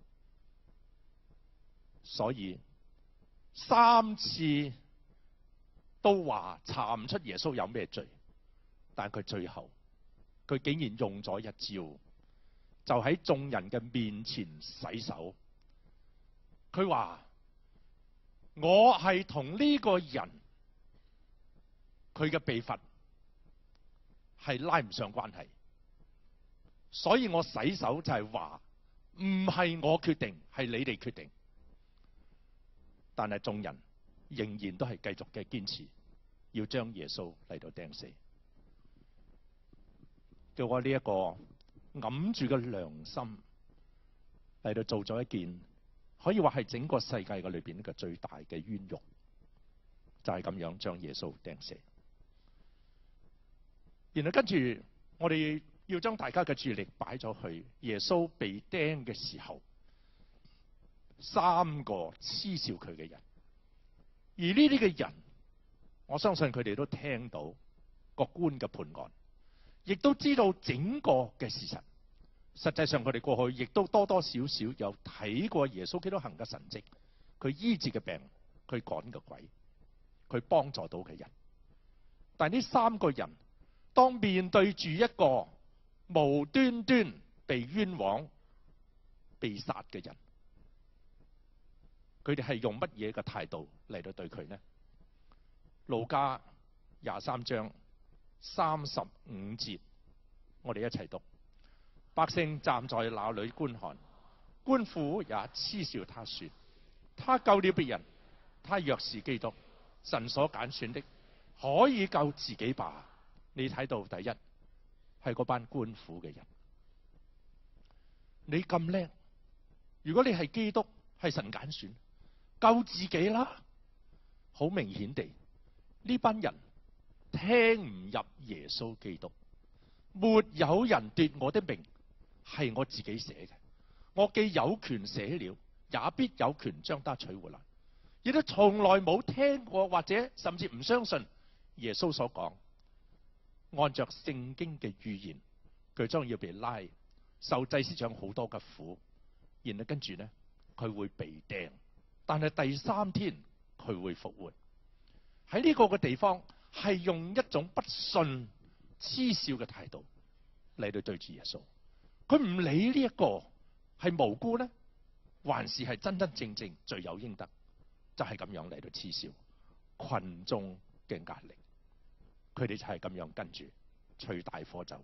所以三次都話查唔出耶穌有咩罪，但佢最後佢竟然用咗一招，就喺眾人嘅面前洗手。佢話：我係同呢個人佢嘅被罰係拉唔上關係，所以我洗手就係話唔係我決定，係你哋決定。但係眾人仍然都係繼續嘅堅持，要將耶穌嚟到釘死。叫我呢一個揞住嘅良心嚟到做咗一件可以話係整個世界嘅裏邊一個最大嘅冤獄，就係、是、咁樣將耶穌釘死。然後跟住我哋要將大家嘅注意力擺咗去耶穌被釘嘅時候，三個嗤笑佢嘅人。而呢啲嘅人，我相信佢哋都聽到個官嘅判案，亦都知道整個嘅事實。實際上佢哋過去亦都多多少少有睇過耶穌基督行嘅神蹟，佢醫治嘅病，佢趕嘅鬼，佢幫助到嘅人。但呢三個人當面對住一個無端端被冤枉、被殺嘅人，佢哋係用乜嘢嘅態度嚟到對佢呢？路加廿三章三十五節，我哋一齊讀。百姓站在那裏觀看，官府也嗤笑他說：他救了別人，他若是基督，神所揀選的，可以救自己吧。你睇到第一係嗰班官府嘅人，你咁叻， 如果你係基督，係神揀選，救自己啦。好明顯地，呢班人聽唔入耶穌基督。沒有人奪我的命，係我自己寫嘅。我既有權寫了，也必有權將它取回來。亦都從來冇聽過或者甚至唔相信耶穌所講，按照聖經嘅預言，佢將要被拉，受祭司長好多嘅苦，然後跟住呢，佢會被釘，但係第三天佢會復活。喺呢個嘅地方係用一種不信嗤笑嘅態度嚟到對住耶穌，佢唔理呢一個係無辜呢，還是係真真正正罪有應得，就係咁樣嚟到嗤笑群眾嘅壓力，佢哋就係咁樣跟住隨大火走。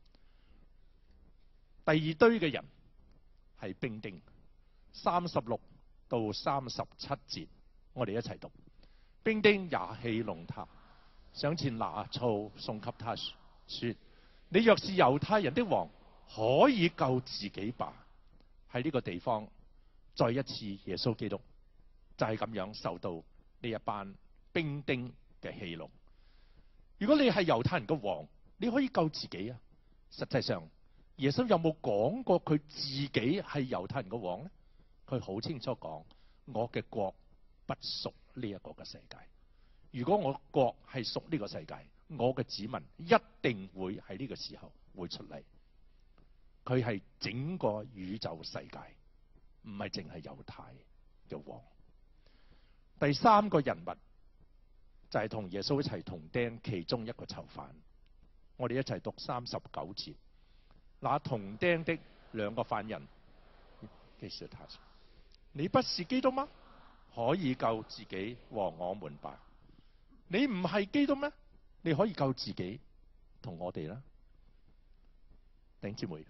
第二堆嘅人係兵丁，三十六到三十七節，我哋一齊讀。兵丁也戲弄他，上前拿醋送給他說：你若是猶太人的王，可以救自己吧。喺呢個地方，再一次耶穌基督就係咁樣受到呢一班兵丁嘅戲弄。如果你係猶太人嘅王，你可以救自己啊。實際上，耶穌有冇講過佢自己係猶太人嘅王呢？佢好清楚講：我嘅國不屬呢一個嘅世界。如果我國係屬呢個世界，我嘅子民一定會喺呢個時候會出嚟。佢係整個宇宙世界，唔係淨係猶太嘅王。第三個人物就係同耶穌一齊同釘其中一個囚犯。我哋一齊讀三十九節。那同釘的兩個犯人，記住他說：你不是基督嗎？可以救自己和我們吧。你唔係基督咩？你可以救自己同我哋啦。弟兄姊妹，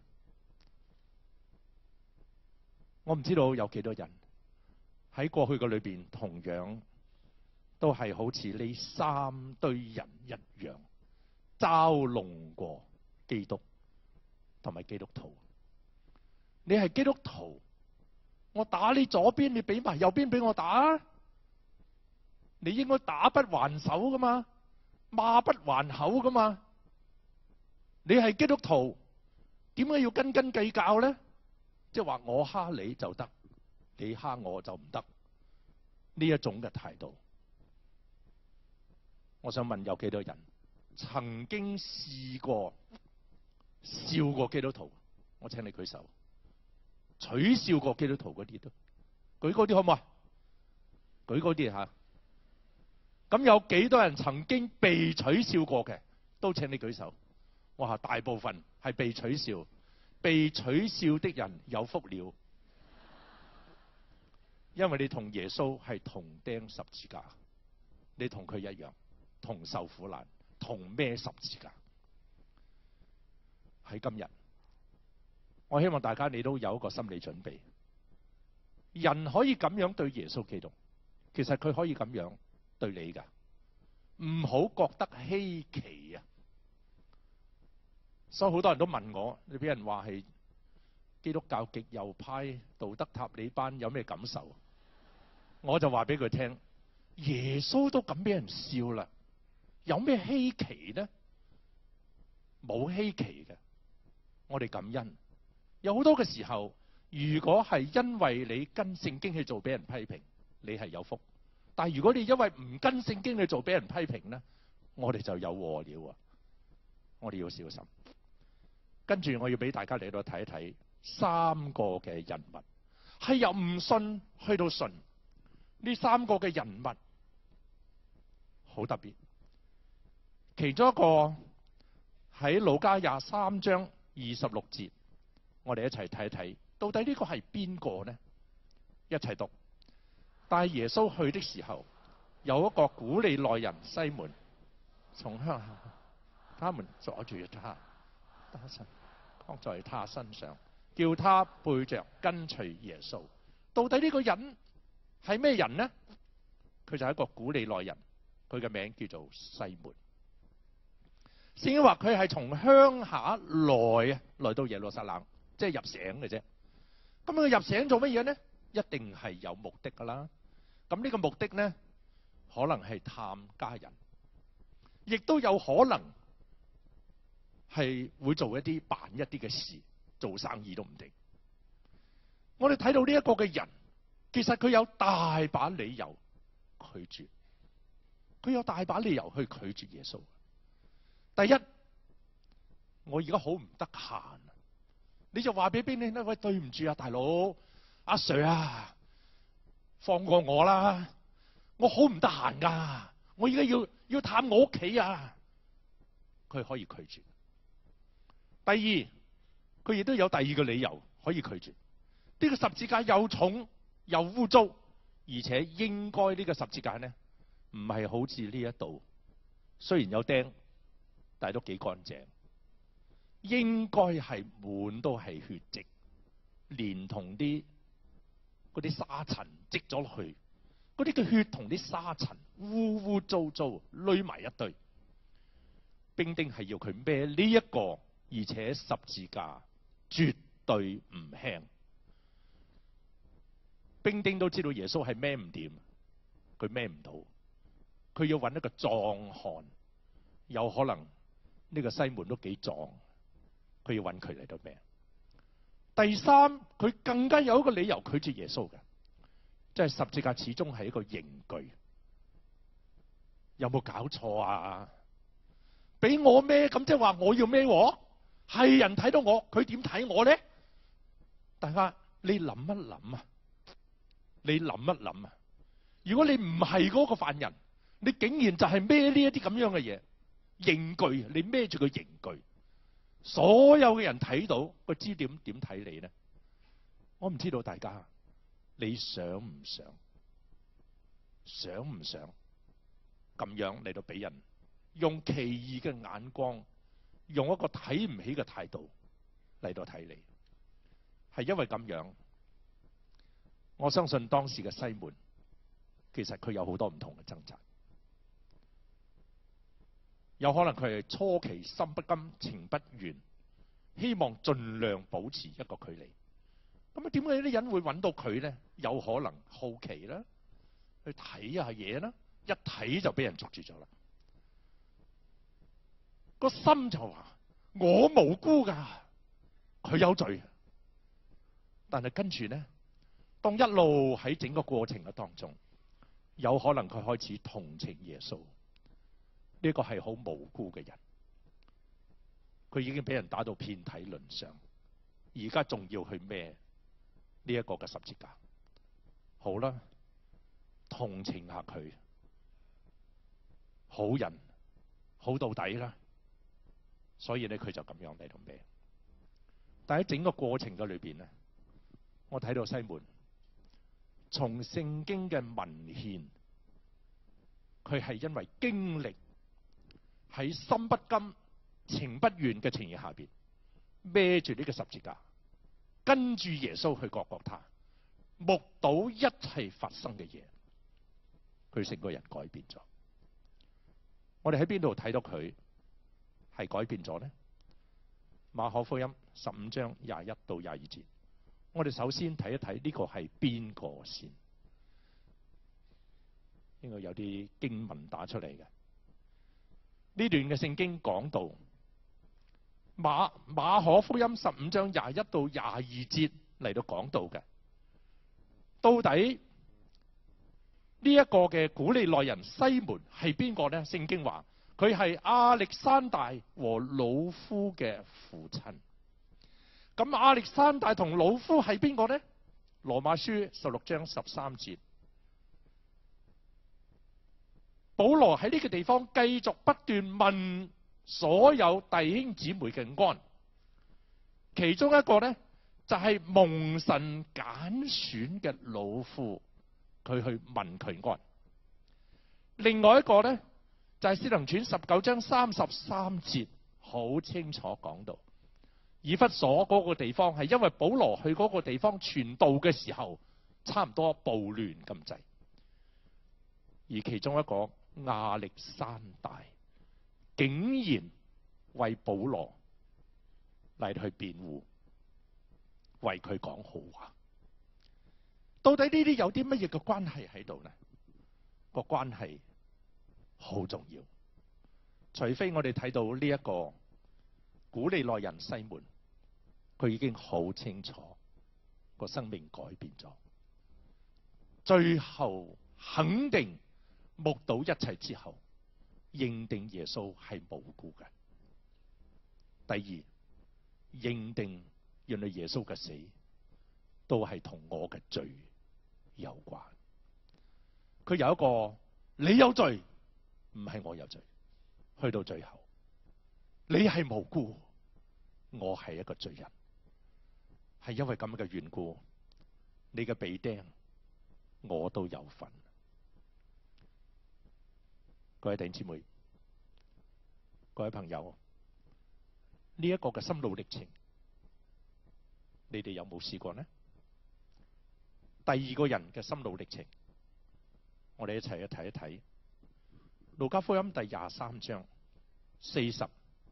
我唔知道有幾多人喺過去嘅裏邊同樣都係好似呢三堆人一樣嘲弄過基督同埋基督徒。你係基督徒，我打你左邊，你俾埋右邊俾我打。你應該打不還手噶嘛，罵不還口噶嘛。你係基督徒，點解要斤斤計較咧？即係話我蝦你就得，你蝦我就唔得。呢一種嘅態度，我想問有幾多人曾經試過笑過基督徒？我請你舉手。取笑過基督徒嗰啲都舉嗰啲好唔好啊？舉嗰啲吓。咁有幾多人曾經被取笑過嘅？都請你舉手。哇，大部分係被取笑，被取笑的人有福了，因為你同耶穌係同釘十字架，你同佢一樣，同受苦難，同孭十字架。喺今日，我希望大家你都有一個心理準備，人可以咁樣對耶穌基督，其實佢可以咁樣對你噶，唔好覺得稀奇啊！所以好多人都問我，你俾人話係基督教極右派、道德塔利班，有咩感受？我就話俾佢聽，耶穌都咁俾人笑啦，有咩稀奇呢？冇稀奇嘅，我哋感恩。有好多嘅時候，如果係因為你跟聖經去做俾人批評，你係有福。但係如果你因為唔跟聖經去做俾人批評呢，我哋就有禍了啊！我哋要小心。跟住我要俾大家嚟到睇一睇三個嘅人物，係由唔信去到信。呢三個嘅人物好特別。其中一個喺路加廿三章二十六節，我哋一齊睇一睇，到底呢個係邊個呢？一齊讀。帶耶穌去的時候，有一個古利奈人西門從鄉下，他們阻住他，他身扛在他身上，叫他背着跟隨耶穌。到底呢個人係咩人呢？佢就係一個古利奈人，佢嘅名叫做西門。聖經話佢係從鄉下來啊，來到耶路撒冷，即係入城嘅啫。 咁佢入城做乜嘢呢？一定係有目的噶啦。咁呢個目的呢，可能係探家人，亦都有可能係會做一啲辦一啲嘅事，做生意都唔定。我哋睇到呢一個嘅人，其實佢有大把理由拒絕，佢有大把理由去拒絕耶穌。第一，我而家好唔得閒，你就話俾邊你咧？喂，對唔住啊，大佬，阿 Sir 啊，放過我啦，我好唔得閒噶，我而家要要探我屋企啊，佢可以拒絕。第二，佢亦都有第二個理由可以拒絕。呢個十字架又重又污糟，而且應該呢個十字架呢，唔係好似呢一度，雖然有釘，但係都幾乾淨。應該係滿都係血跡，連同啲嗰啲沙塵積咗落去，嗰啲嘅血同啲沙塵污污糟糟攏埋一堆。兵丁係要佢孭呢一個，而且十字架絕對唔輕。兵丁都知道耶穌係孭唔掂，佢孭唔到，佢要揾一個壯漢，有可能呢個西門都幾壯，佢要揾佢嚟到孭。第三，佢更加有一個理由拒絕耶穌嘅，即係十字架始終係一個刑具。有冇搞錯啊？俾我孭，咁即係話我要孭喎？係人睇到我，佢點睇我咧？大家你諗一諗啊！你諗一諗啊！如果你唔係嗰個犯人，你竟然就係孭呢一啲咁樣嘅嘢，刑具，你孭住個刑具，所有嘅人睇到個焦點點睇你呢？我唔知道大家你想唔想，想唔想咁樣嚟到俾人用奇異嘅眼光，用一個睇唔起嘅態度嚟到睇你？係因為咁樣。我相信當時嘅西門，其實佢有好多唔同嘅掙扎，有可能佢係初期心不甘情不願，希望盡量保持一個距離。咁啊，點解啲人會揾到佢咧？有可能好奇啦，去睇下嘢啦，一睇就俾人捉住咗啦。個心就話：我無辜㗎，佢有罪。但係跟住咧。當一路喺整個過程嘅當中，有可能佢開始同情耶穌，呢個係好無辜嘅人，佢已經俾人打到遍體鱗傷，而家仲要去孭呢一個嘅十字架。好啦，同情下佢，好人好到底啦，所以咧佢就咁樣嚟到孭。但喺整個過程嘅裏邊咧，我睇到西門。從聖經嘅文獻，佢係因為經歷喺心不甘情不願嘅情形下邊，孭住呢個十字架，跟住耶穌去各各他，目睹一切發生嘅嘢，佢成個人改變咗。我哋喺邊度睇到佢係改變咗呢？馬可福音十五章廿一到廿二節。我哋首先睇一睇呢個係邊個先？應該有啲經文打出嚟嘅。呢段嘅聖經講到馬馬可福音十五章廿一到廿二節嚟到講到嘅，到底呢一個嘅古利奈人西門係邊個呢？聖經話佢係亞歷山大和魯孚嘅父親。咁亞歷山大同魯孚係邊個呢？羅馬書十六章十三節，保羅喺呢個地方繼續不斷問所有弟兄姊妹嘅安，其中一個呢，就係、是、蒙神揀選嘅魯孚，佢去問佢安。另外一個呢，就係、是、使徒行傳十九章三十三節，好清楚講到。以弗所嗰個地方係因為保羅去嗰個地方傳道嘅時候，差唔多暴亂咁滯，而其中一個亞歷山大竟然為保羅嚟去辯護，為佢講好話。 到底呢啲有啲乜嘢嘅關係喺度呢？個關係好重要，除非我哋睇到呢一個古利奈人西門，佢已經好清楚個生命改變咗，最後肯定目睹一切之後，認定耶穌係無辜嘅。第二，認定原來耶穌嘅死都係同我嘅罪有關。佢有一個你有罪，唔係我有罪。去到最後，你係無辜，我係一個罪人，係因為咁嘅緣故，你嘅被釘我都有份。各位弟兄姊妹，各位朋友，呢一個嘅心路歷程，你哋有冇試過呢？第二個人嘅心路歷程，我哋一齊去睇一睇。路加福音第廿三章四十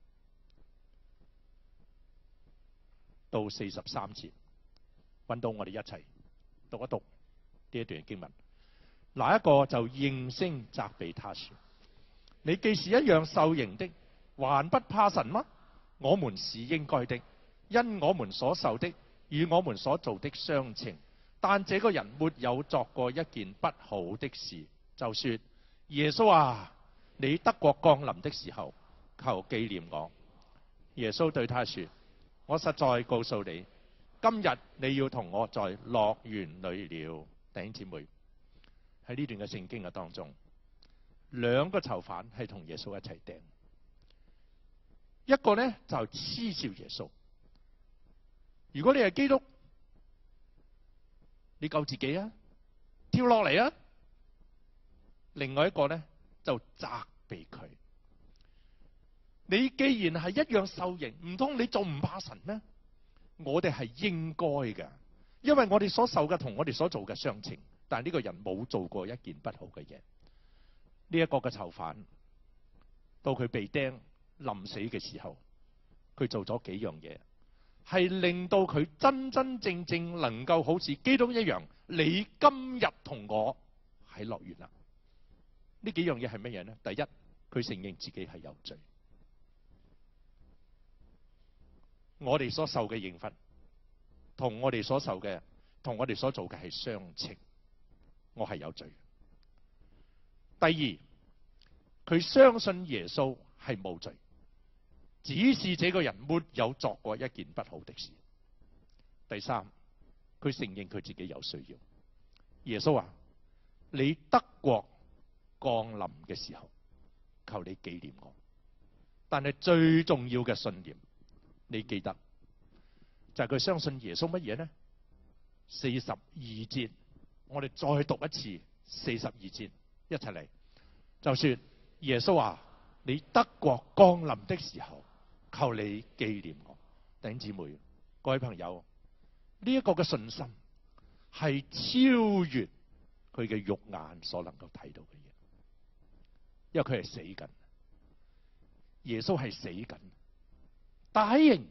到四十三節，揾到我哋一齊讀一讀呢一段經文。那一個就應聲責備他說：你既是一樣受刑的，還不怕神嗎？我們是應該的，因我們所受的與我們所做的相稱。但這個人沒有作過一件不好的事，就說：耶穌啊，你得國降臨的時候，求紀念我。耶穌對他說：我實在告訴你，今日你要同我在樂園裏了。弟兄姊妹，喺呢段嘅聖經嘅當中，兩個囚犯係同耶穌一齊釘，一個呢就嗤笑耶穌。如果你係基督，你救自己啊，跳落嚟啊！另外一個呢就責備佢。你既然係一樣受刑，唔通你仲唔怕神咩？我哋係應該嘅，因為我哋所受嘅同我哋所做嘅相稱。但係呢個人冇做過一件不好嘅嘢。呢一個嘅囚犯，到佢被釘臨死嘅時候，佢做咗幾樣嘢，係令到佢真真正正能夠好似基督一樣，你今日同我喺樂園啦。呢幾樣嘢係乜嘢呢？第一，佢承認自己係有罪。我哋所受嘅刑罰，同我哋所受嘅，同我哋所做嘅係相稱。我係有罪。第二，佢相信耶穌係冇罪，只是這個人沒有作過一件不好的事。第三，佢承認佢自己有需要。耶穌話：你得國降臨嘅時候，求你紀念我。但係最重要嘅信念，你記得就係佢相信耶穌乜嘢呢？四十二節，我哋再讀一次四十二節，一齊嚟。就說耶穌話：你得國降臨的時候，求你紀念我。弟兄姊妹，各位朋友，呢一個嘅信心係超越佢嘅肉眼所能夠睇到嘅嘢，因為佢係死緊，耶穌係死緊，大刑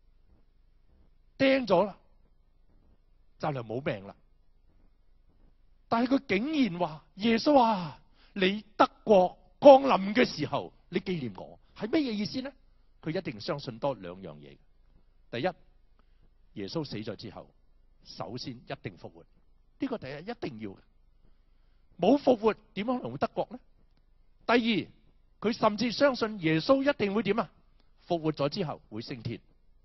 釘咗啦，就嚟冇命啦。但係佢竟然話：耶穌啊，你得國降臨嘅時候，你紀念我，係乜嘢意思呢？佢一定相信多兩樣嘢。第一，耶穌死咗之後，首先一定復活，呢個第一一定要嘅。冇復活點可能會得國呢？第二，佢甚至相信耶穌一定會點啊？復活咗之後會升天，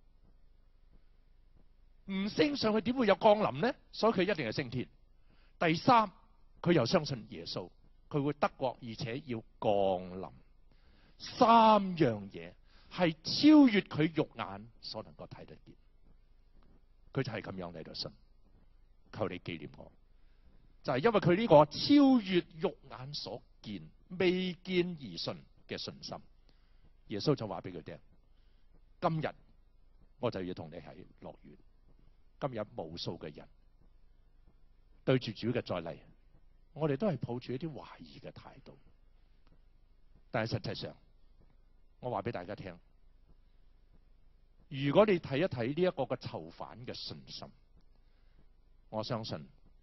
唔升上去點會有降臨呢？所以佢一定係升天。第三，佢又相信耶穌，佢會得國，而且要降臨。三樣嘢係超越佢肉眼所能夠睇得見，佢就係咁樣嚟到信。求你紀念我，就係因為佢呢個超越肉眼所見、未見而信嘅信心。耶穌就話俾佢聽：今日我就要同你喺樂園。今日無數嘅人對住主嘅再嚟，我哋都係抱住一啲懷疑嘅態度。但係實際上，我話俾大家聽，如果你睇一睇呢一個嘅囚犯嘅信心，我相信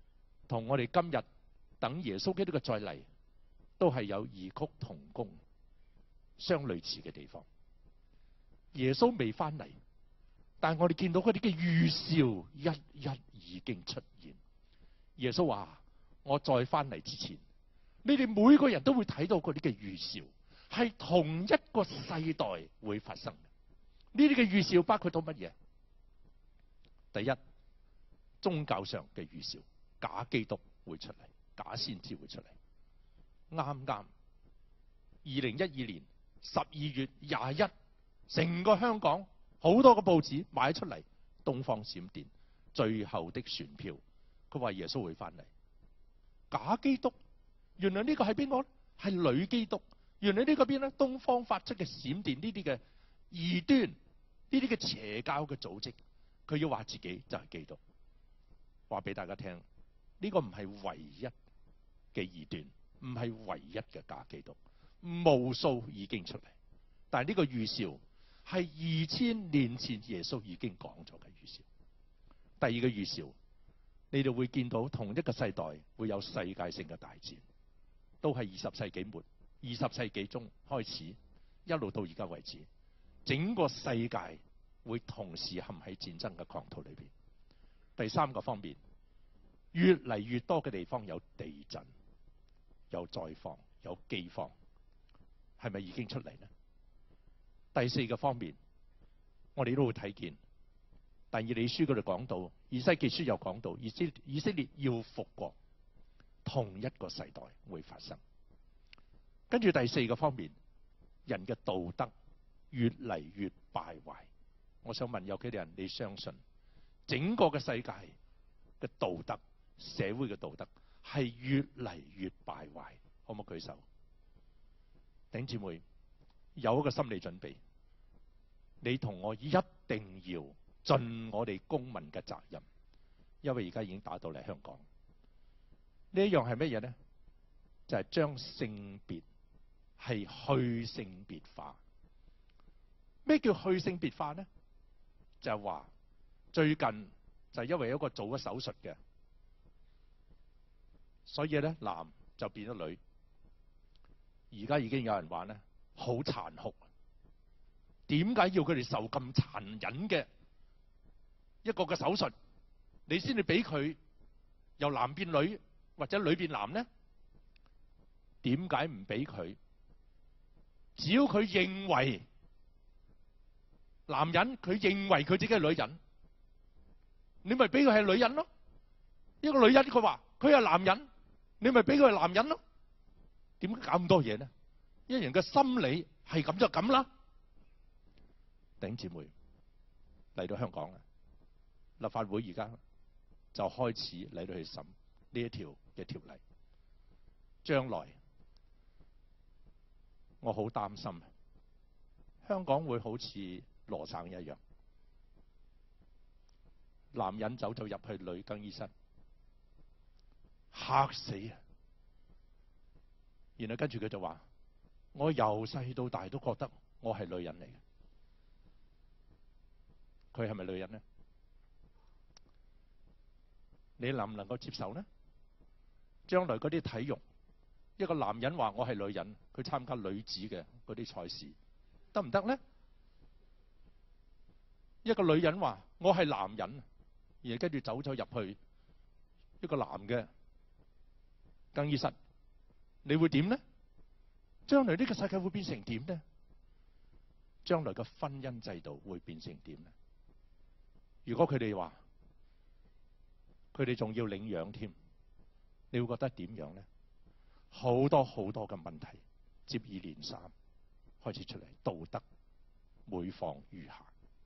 同我哋今日等耶穌基督嘅再嚟，都係有異曲同工、相類似嘅地方。耶穌未翻嚟，但係我哋見到嗰啲嘅預兆一一已經出現。耶穌話：我再翻嚟之前，你哋每個人都會睇到嗰啲嘅預兆，係同一個世代會發生嘅。呢啲嘅預兆包括到乜嘢？第一，宗教上嘅預兆，假基督會出嚟，假先知會出嚟。啱啱二零一二年十二月廿一，成個香港好多個報紙買出嚟，東方閃電最後的船票，佢話耶穌會翻嚟。假基督，原來呢個係邊個？係女基督。原來呢個邊咧？東方發出嘅閃電，呢啲嘅異端，呢啲嘅邪教嘅組織，佢要話自己就係基督。話俾大家聽，呢個唔係唯一嘅異端，唔係唯一嘅假基督，無數已經出嚟。但係呢個預兆係二千年前耶穌已經講咗嘅預兆。第二個預兆，你哋會見到同一個世代會有世界性嘅大戰，都係二十世紀末、二十世紀中開始，一路到而家為止，整個世界會同時陷喺戰爭嘅狂濤裏邊。第三個方面，越嚟越多嘅地方有地震、有災荒、有饑荒，係咪已經出嚟呢？第四個方面，我哋都會睇見但以理書嗰度講到，以西結書又講到，以色以色列要復國，同一個世代會發生。跟住第四個方面，人嘅道德越嚟越敗壞。我想問有幾多人你相信整個嘅世界嘅道德、社會嘅道德係越嚟越敗壞？可唔可以舉手？弟兄姊妹，有一個心理準備，你同我一定要盡我哋公民嘅責任，因為而家已經打到嚟香港。呢一樣係乜嘢呢？就係將性別係去性別化。咩叫去性別化呢？就係話最近就係因為一個做咗手術嘅，所以咧男就變咗女。而家已經有人話咧，好殘酷。點解要佢哋受咁殘忍嘅一個嘅手術，你先至俾佢由男變女或者女變男呢？點解唔俾佢？只要佢認為男人，佢認為佢自己係女人，你咪俾佢係女人咯。一個女人佢話佢係男人，你咪俾佢係男人咯。點解搞咁多嘢呢？一人嘅心理係咁就咁啦。弟兄姊妹嚟到香港啦，立法會而家就開始嚟到去審呢一條嘅條例。將來我好擔心香港會好似羅省一樣，男人走咗入去女更衣室，嚇死啊！然後跟住佢就話：我由細到大都覺得我係女人嚟嘅。佢係咪女人呢？你能唔能夠接受呢？將來嗰啲體育，一個男人話我係女人，佢參加女子嘅嗰啲賽事，得唔得呢？一個女人話我係男人，而跟住走咗入去一個男嘅更衣室，你會點呢？將來呢個世界會變成點呢？將來嘅婚姻制度會變成點呢？如果佢哋話佢哋仲要領養添，你會覺得點樣呢？好多好多嘅問題接二連三開始出嚟，道德每況愈下。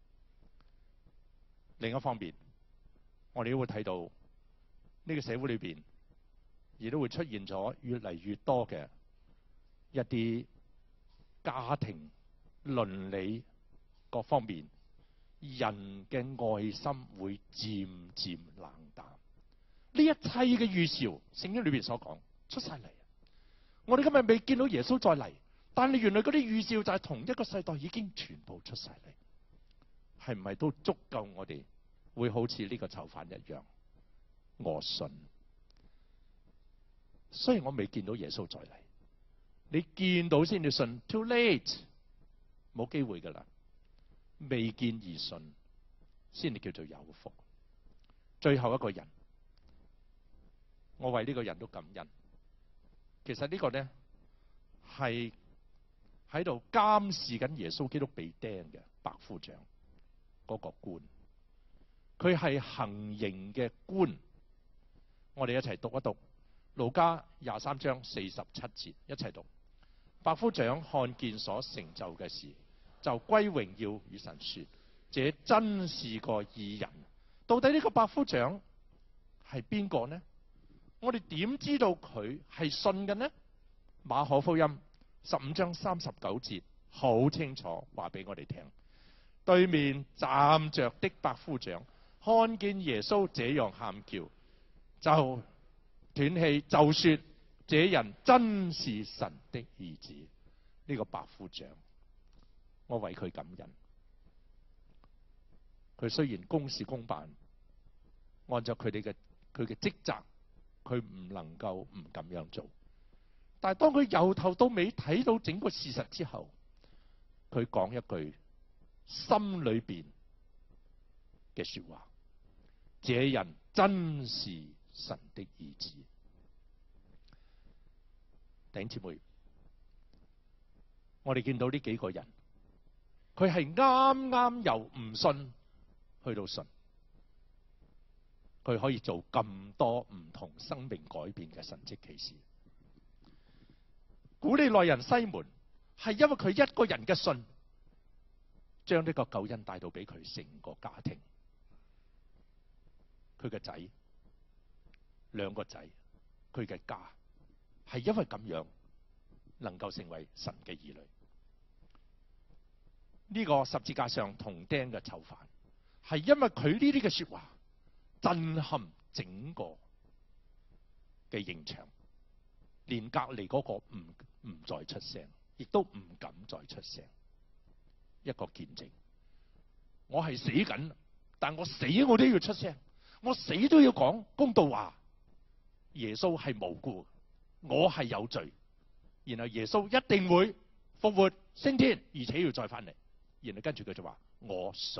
另一方面，我哋都會睇到呢個社會裏邊，亦都會出現咗越嚟越多嘅一啲家庭倫理各方面，人嘅愛心會漸漸冷淡。呢一切嘅預兆，聖經裏邊所講出晒嚟。我哋今日未見到耶穌再嚟，但係原來嗰啲預兆就係同一個世代已經全部出晒嚟。係唔係都足夠我哋會好似呢個囚犯一樣？我信雖然我未見到耶穌再嚟，你見到先至信 ，too late， 冇機會噶啦。未見而信，先至叫做有福。最後一個人，我為呢個人都感恩。其實呢個呢，係喺度監視緊耶穌基督被釘嘅百夫長嗰個官，佢係行刑嘅官。我哋一齊讀一讀路加廿三章四十七節，一齊讀。百夫長看見所成就嘅事，就歸榮耀與神說：這真是個義人。到底呢個百夫長係邊個呢？我哋點知道佢係信嘅呢？馬可福音十五章三十九節好清楚話俾我哋聽。對面站着的百夫長看見耶穌這樣喊叫，就斷氣，就說：這人真是神的兒子。呢個百夫長，我為佢感恩。佢雖然公事公辦，按照佢哋嘅佢嘅職責，佢唔能夠唔咁樣做。但係當佢由頭到尾睇到整個事實之後，佢講一句心裏邊嘅說話：這人真是神的兒子。弟兄姊妹，我哋見到呢幾個人，佢係啱啱由唔信去到信，佢可以做咁多唔同生命改變嘅神蹟奇事。古利奈人西門係因為佢一個人嘅信，將呢個救恩帶到俾佢成個家庭，佢嘅仔，兩個仔，佢嘅家，係因為咁樣能夠成為神嘅兒女。呢個十字架上銅釘嘅囚犯，係因為佢呢啲嘅說話震撼整個嘅刑場，連隔籬嗰個唔唔再出聲，亦都唔敢再出聲。一個見證，我係死緊，但我死我都要出聲，我死都要講公道話。耶穌係無辜，我係有罪，然後耶穌一定會復活升天，而且要再翻嚟。然後跟住佢就話我信。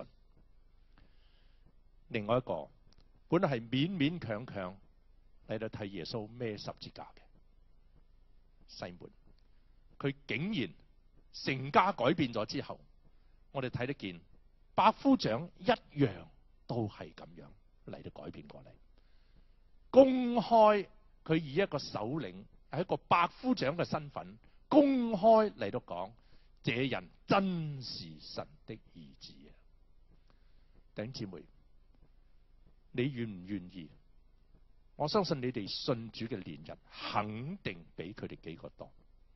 另外一個本來係勉勉強強嚟到睇耶穌孭十字架嘅西門，佢竟然成家改變咗之後，我哋睇得見百夫長一樣都係咁樣嚟到改變過嚟，公開佢以一個首領係一個百夫長嘅身份，公開嚟到講：這人真是神的兒子啊！弟兄姊妹，你願唔願意？我相信你哋信主嘅年日肯定比佢哋幾個多。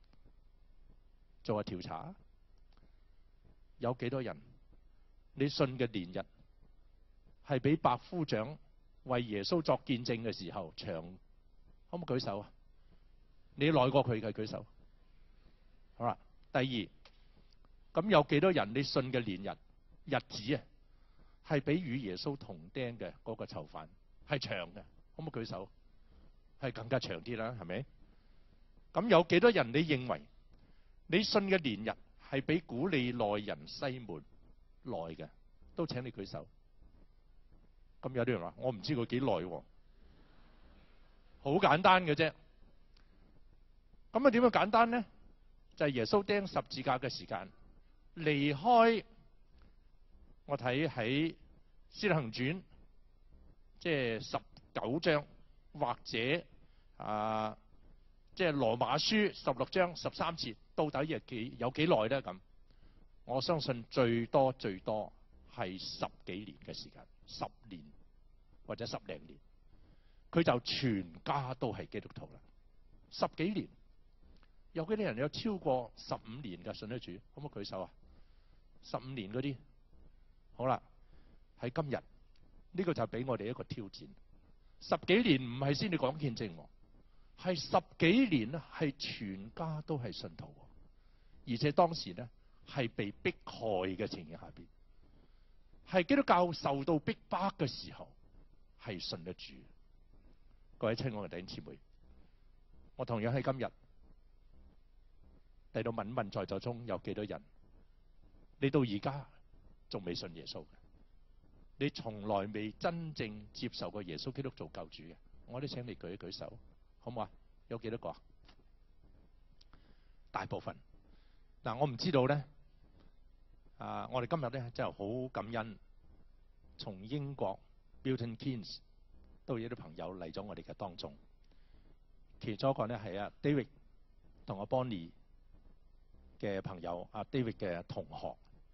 做下調查，有幾多人你信嘅年日係比百夫長為耶穌作見證嘅時候長？可唔可以舉手啊？你耐過佢嘅舉手。好啦，第二，咁有幾多人你信嘅年日日子啊，係比與耶穌同釘嘅嗰個囚犯係長嘅？可唔可以舉手？係更加長啲啦，係咪？咁有幾多人你認為你信嘅年日係比古利奈人西門耐嘅？都請你舉手。咁有啲人話我唔知佢幾耐喎。好簡單嘅啫。咁啊點樣簡單呢？就係耶穌釘十字架嘅時間，離開我睇喺《使徒行傳》即係十九章，或者啊即係羅馬書十六章十三節，到底有幾有幾耐咧？咁我相信最多最多係十幾年嘅時間，十年或者十零年。佢就全家都係基督徒啦，十幾年。有幾多人有超過十五年嘅信得主？可唔可以舉手啊？十五年嗰啲，好啦，喺今日呢、這個就俾我哋一個挑戰。十幾年唔係先至講見證，係十幾年咧，係全家都係信徒，而且當時呢係被迫害嘅情形下邊，係基督教受到逼迫嘅時候，係信得主。各位親愛嘅弟兄姊妹， 我同樣喺今日嚟到問問在座中有幾多人，你到而家仲未信耶穌嘅？你從來未真正接受過耶穌基督做救主嘅？我都請你舉一舉手，好唔好啊？有幾多個啊？大部分。嗱，我唔知道咧。啊，我哋今日咧真係好感恩，從英國 Milton Keynes 都有啲朋友嚟咗我哋嘅當中。其中一個咧係阿 David 同阿 Bonnie 嘅朋友，阿 David 嘅同學，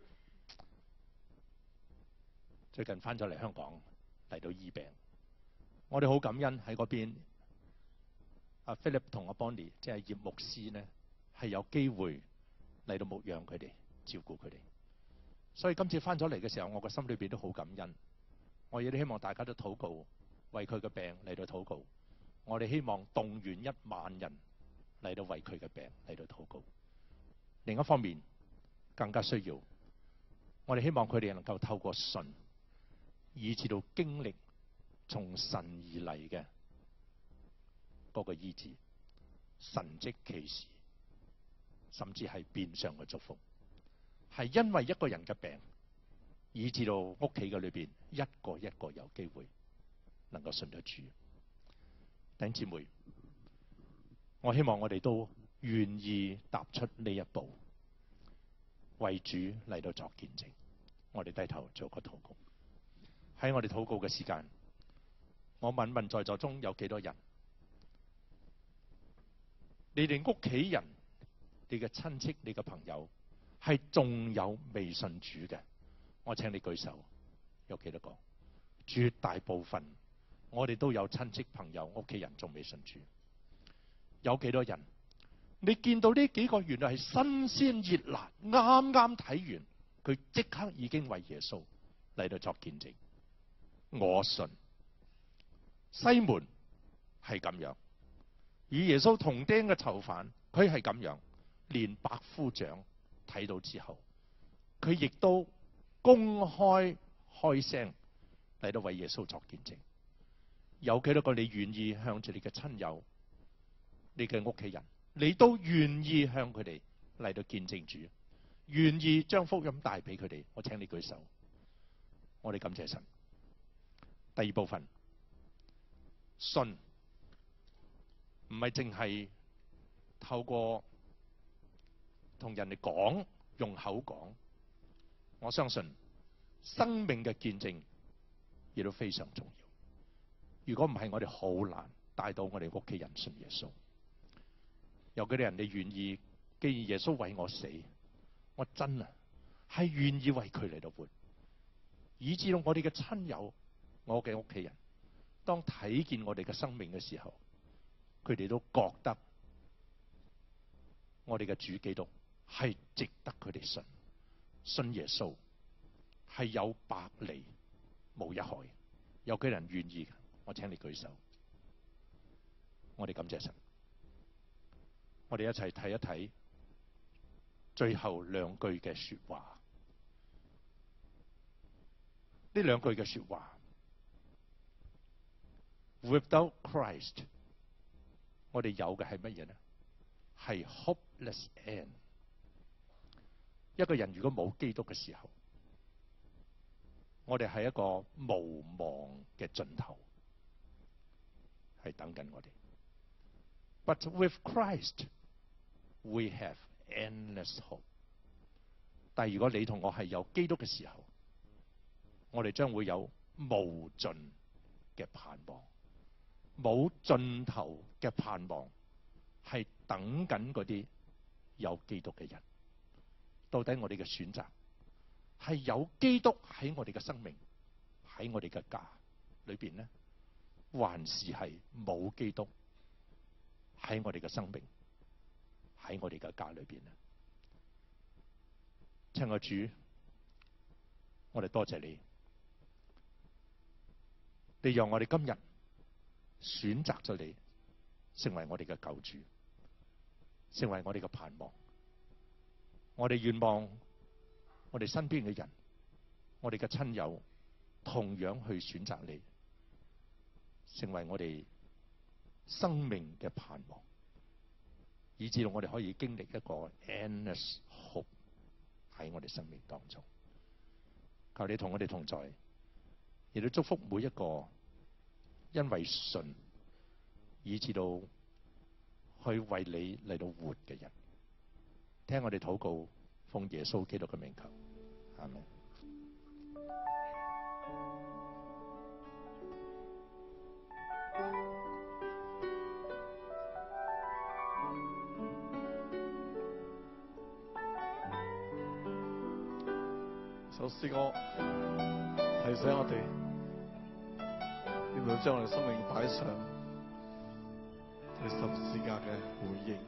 最近翻咗嚟香港嚟到醫病。我哋好感恩喺嗰邊，阿 Philip 同阿 Bonnie 即係葉牧師呢，係有機會嚟到牧養佢哋，照顧佢哋。所以今次翻咗嚟嘅時候，我個心裏邊都好感恩。我亦都希望大家都禱告，為佢嘅病嚟到禱告。我哋希望動員一萬人嚟到為佢嘅病嚟到禱告。另一方面，更加需要我哋希望佢哋能夠透過信，以至到經歷從神而嚟嘅嗰個醫治、神蹟奇事，甚至係變相嘅祝福。係因為一個人嘅病，以至到屋企嘅裏邊一個一個有機會能夠信得主。弟兄姊妹，我希望我哋都願意踏出呢一步，為主嚟到作見證。我哋低頭做個禱告。喺我哋禱告嘅時間，我問問在座中有幾多人，你哋屋企人、你嘅親戚、你嘅朋友係仲有未信主嘅？我請你舉手，有幾多個？絕大部分我哋都有親戚朋友、屋企人仲未信主。有幾多人？你見到呢幾個原來係新鮮熱辣，啱啱睇完，佢即刻已經為耶穌嚟到作見證。我信西門係咁樣，與耶穌同釘嘅囚犯，佢係咁樣，連百夫長睇到之後，佢亦都公開開聲嚟到為耶穌作見證。有幾多個你願意向住你嘅親友、你嘅屋企人，你都願意向佢哋嚟到見證主，願意將福音帶俾佢哋？我請你舉手。我哋感謝神。第二部分，信唔係淨係透過同人哋講，用口講。我相信生命嘅見證亦都非常重要。如果唔係，我哋好難帶到我哋屋企人信耶穌。有幾多人你願意？既然耶穌為我死，我真啊係願意為佢嚟到活，以至到我哋嘅親友、我嘅屋企人，當睇見我哋嘅生命嘅時候，佢哋都覺得我哋嘅主基督係值得佢哋信，信耶穌係有百利無一害。有幾人願意？我請你舉手。我哋感謝神。我哋一齊睇一睇最後兩句嘅說話。呢兩句嘅說話 ，Without Christ， 我哋有嘅係乜嘢呢？係 hopeless end。一個人如果冇基督嘅時候，我哋係一個無望嘅盡頭，係等緊我哋。But with Christ, we have endless hope。但係如果你同我係有基督嘅時候，我哋將會有無盡嘅盼望，冇盡頭嘅盼望，係等緊嗰啲有基督嘅人。到底我哋嘅選擇係有基督喺我哋嘅生命，喺我哋嘅家裏邊呢，還是係冇基督喺我哋嘅生命，喺我哋嘅家裏邊呢？親愛主，我哋多謝你，你讓我哋今日選擇咗你，成為我哋嘅救主，成為我哋嘅盼望。我哋願望我哋身邊嘅人，我哋嘅親友，同樣去選擇你，成為我哋生命嘅盼望。 以至到我哋可以經歷一個 endless hope 喺我哋生命當中。求你同我哋同在，亦都祝福每一個因為信以至到去為你嚟到活嘅人。聽我哋禱告，奉耶穌基督嘅名求，阿們。 首詩歌提醒我哋，要將我哋生命擺上對十字架嘅回應。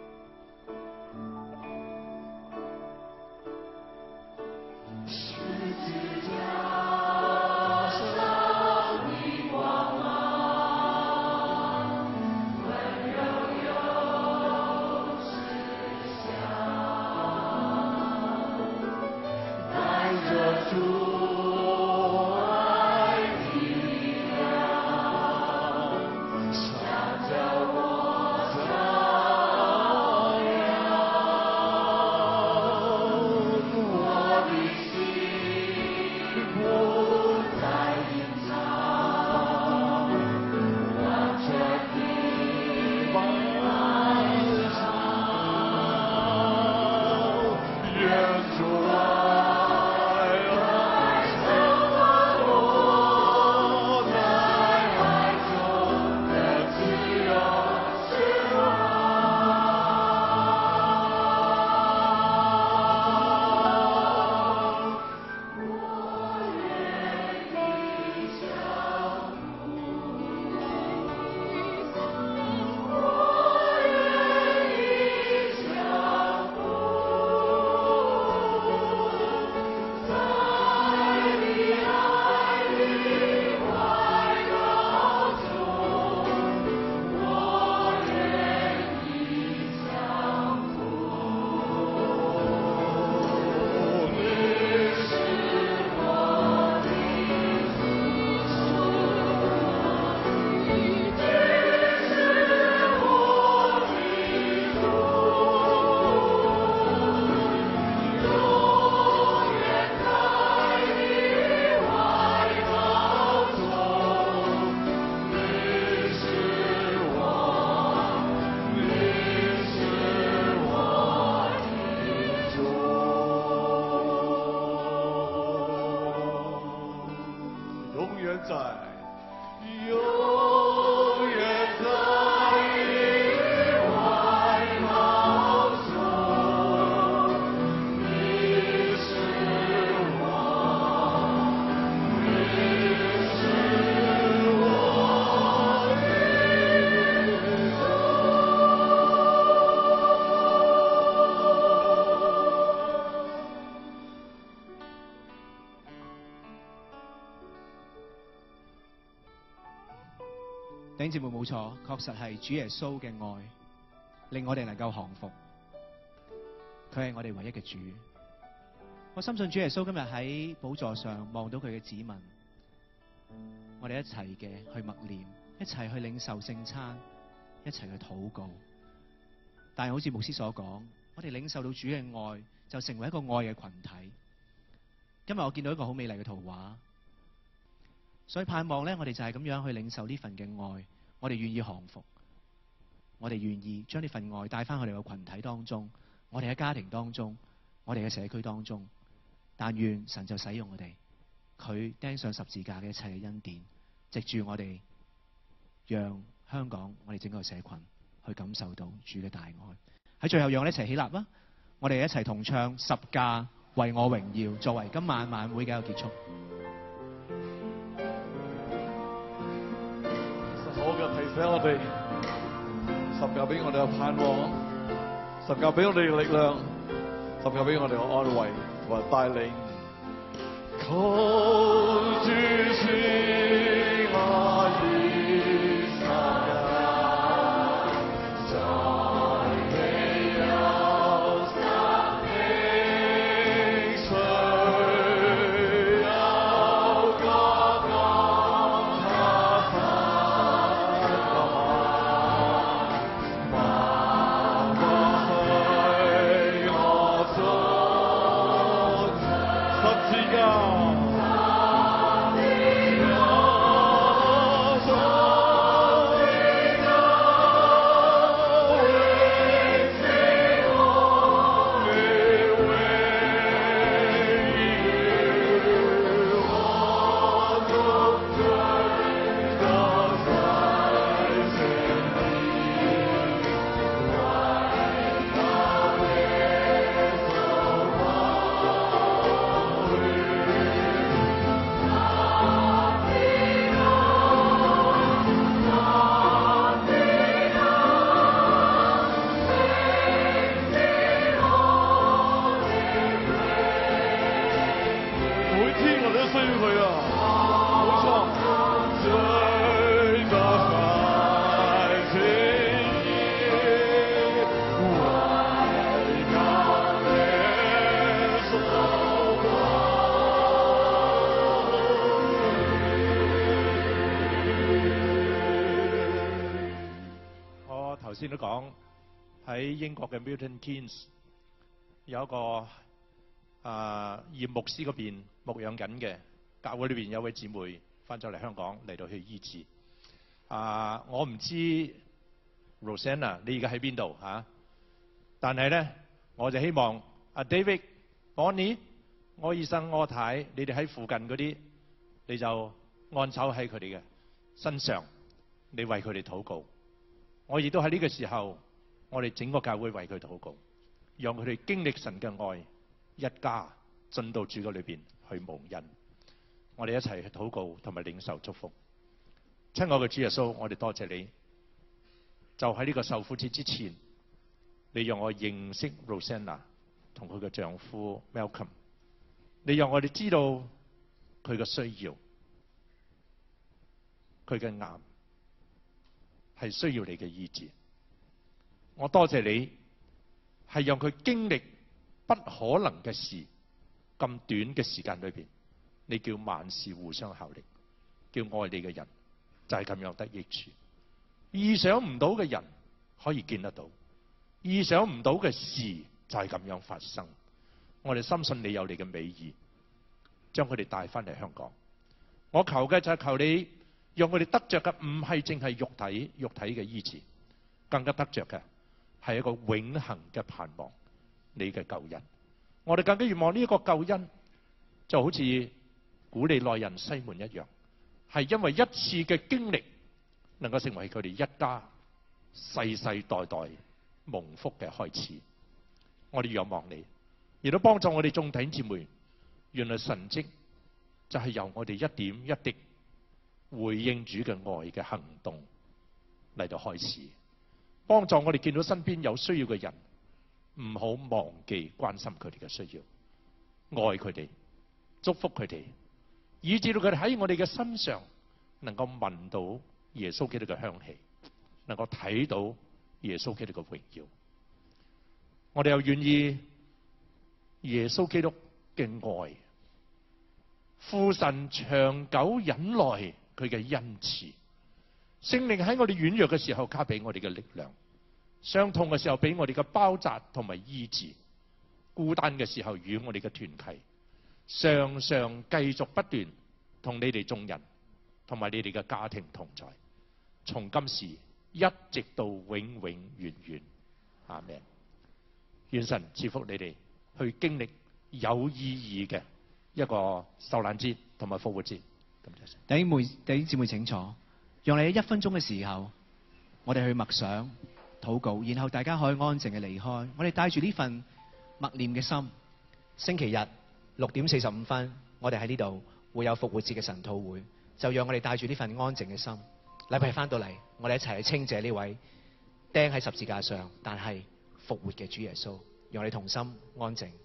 弟兄姊妹冇錯，確實係主耶穌嘅愛令我哋能夠降服，佢係我哋唯一嘅主。我深信主耶穌今日喺寶座上望到佢嘅子民，我哋一齊嘅去默念，一齊去領受聖餐，一齊去禱告。但係好似牧師所講，我哋領受到主嘅愛，就成為一個愛嘅群體。今日我見到一個好美麗嘅圖畫，所以盼望咧，我哋就係咁樣去領受呢份嘅愛。我哋願意降服，我哋願意將呢份愛帶翻去我哋嘅群體當中，我哋嘅家庭當中，我哋嘅社區當中。但願神就使用我哋，佢釘上十字架嘅一切嘅恩典，藉住我哋，讓香港我哋整個社群去感受到主嘅大愛。喺最後，讓我哋一齊起立啦！我哋一齊同唱十架為我榮耀，作為今晚晚會嘅一個結束。 好嘅提醒我哋，十架俾我哋有盼望，十架俾我哋嘅力量，十架俾我哋嘅安慰同埋帶領。求主賜我以十架，在你有生命誰有覺講他先都講喺英國嘅 Milton Keynes 有一個啊葉牧師嗰邊牧養緊嘅教會裏邊有位姊妹翻咗嚟香港嚟到去醫治。啊，我唔知 Rosanna 你而家喺邊度嚇？但係咧，我就希望阿 David、Bonnie、柯醫生、柯太，你哋喺附近嗰啲，你就按手喺佢哋嘅身上，你為佢哋禱告。我亦都喺呢個時候，我哋整個教會為佢禱告，讓佢哋經歷神嘅愛，一家進到主嘅裏邊去蒙恩。我哋一齊去禱告同埋領受祝福。親愛嘅主耶穌，我哋多謝你，就喺呢個受苦節之前，你讓我認識 Rosanna 同佢嘅丈夫 Malcolm， 你讓我哋知道佢嘅需要，佢嘅癌係需要你嘅醫治。我多謝你係讓佢經歷不可能嘅事，咁短嘅時間裏邊，你叫萬事互相效力，叫愛你嘅人就係咁樣得益處。意想唔到嘅人可以見得到，意想唔到嘅事就係咁樣發生。我哋深信你有你嘅美意，將佢哋帶翻嚟香港。我求嘅就係求你讓佢哋得着嘅唔係淨係肉體肉體嘅醫治，更加得着嘅係一個永恆嘅盼望，你嘅救恩。我哋更加願望呢一個救恩就好似古利奈人西門一樣，係因為一次嘅經歷能夠成為佢哋一家世世代代蒙福嘅開始。我哋仰望你，亦都幫助我哋眾弟兄姊妹。原來神蹟就係由我哋一點一滴回應主嘅愛嘅行動嚟到開始，幫助我哋見到身邊有需要嘅人，唔好忘記關心佢哋嘅需要，愛佢哋，祝福佢哋，以至到佢哋喺我哋嘅身上能夠聞到耶穌基督嘅香氣，能夠睇到耶穌基督嘅榮耀。我哋又願意耶穌基督嘅愛，父神長久忍耐佢嘅恩慈，聖靈喺我哋軟弱嘅時候加俾我哋嘅力量，傷痛嘅時候俾我哋嘅包紮同埋醫治，孤單嘅時候與我哋嘅團契，常常繼續不斷同你哋眾人同埋你哋嘅家庭同在，從今時一直到永永遠遠。阿們。願神賜福你哋去經歷有意義嘅一個受難節同埋復活節。 弟兄妹、弟兄姊妹請坐，讓你喺一分鐘嘅時候，我哋去默想、禱告，然後大家可以安靜嘅離開。我哋帶住呢份默念嘅心，星期日六點四十五分，我哋喺呢度會有復活節嘅神禱會，就讓我哋帶住呢份安靜嘅心，禮拜翻到嚟，我哋一齊去稱謝呢位釘喺十字架上但係復活嘅主耶穌，讓你同心安靜。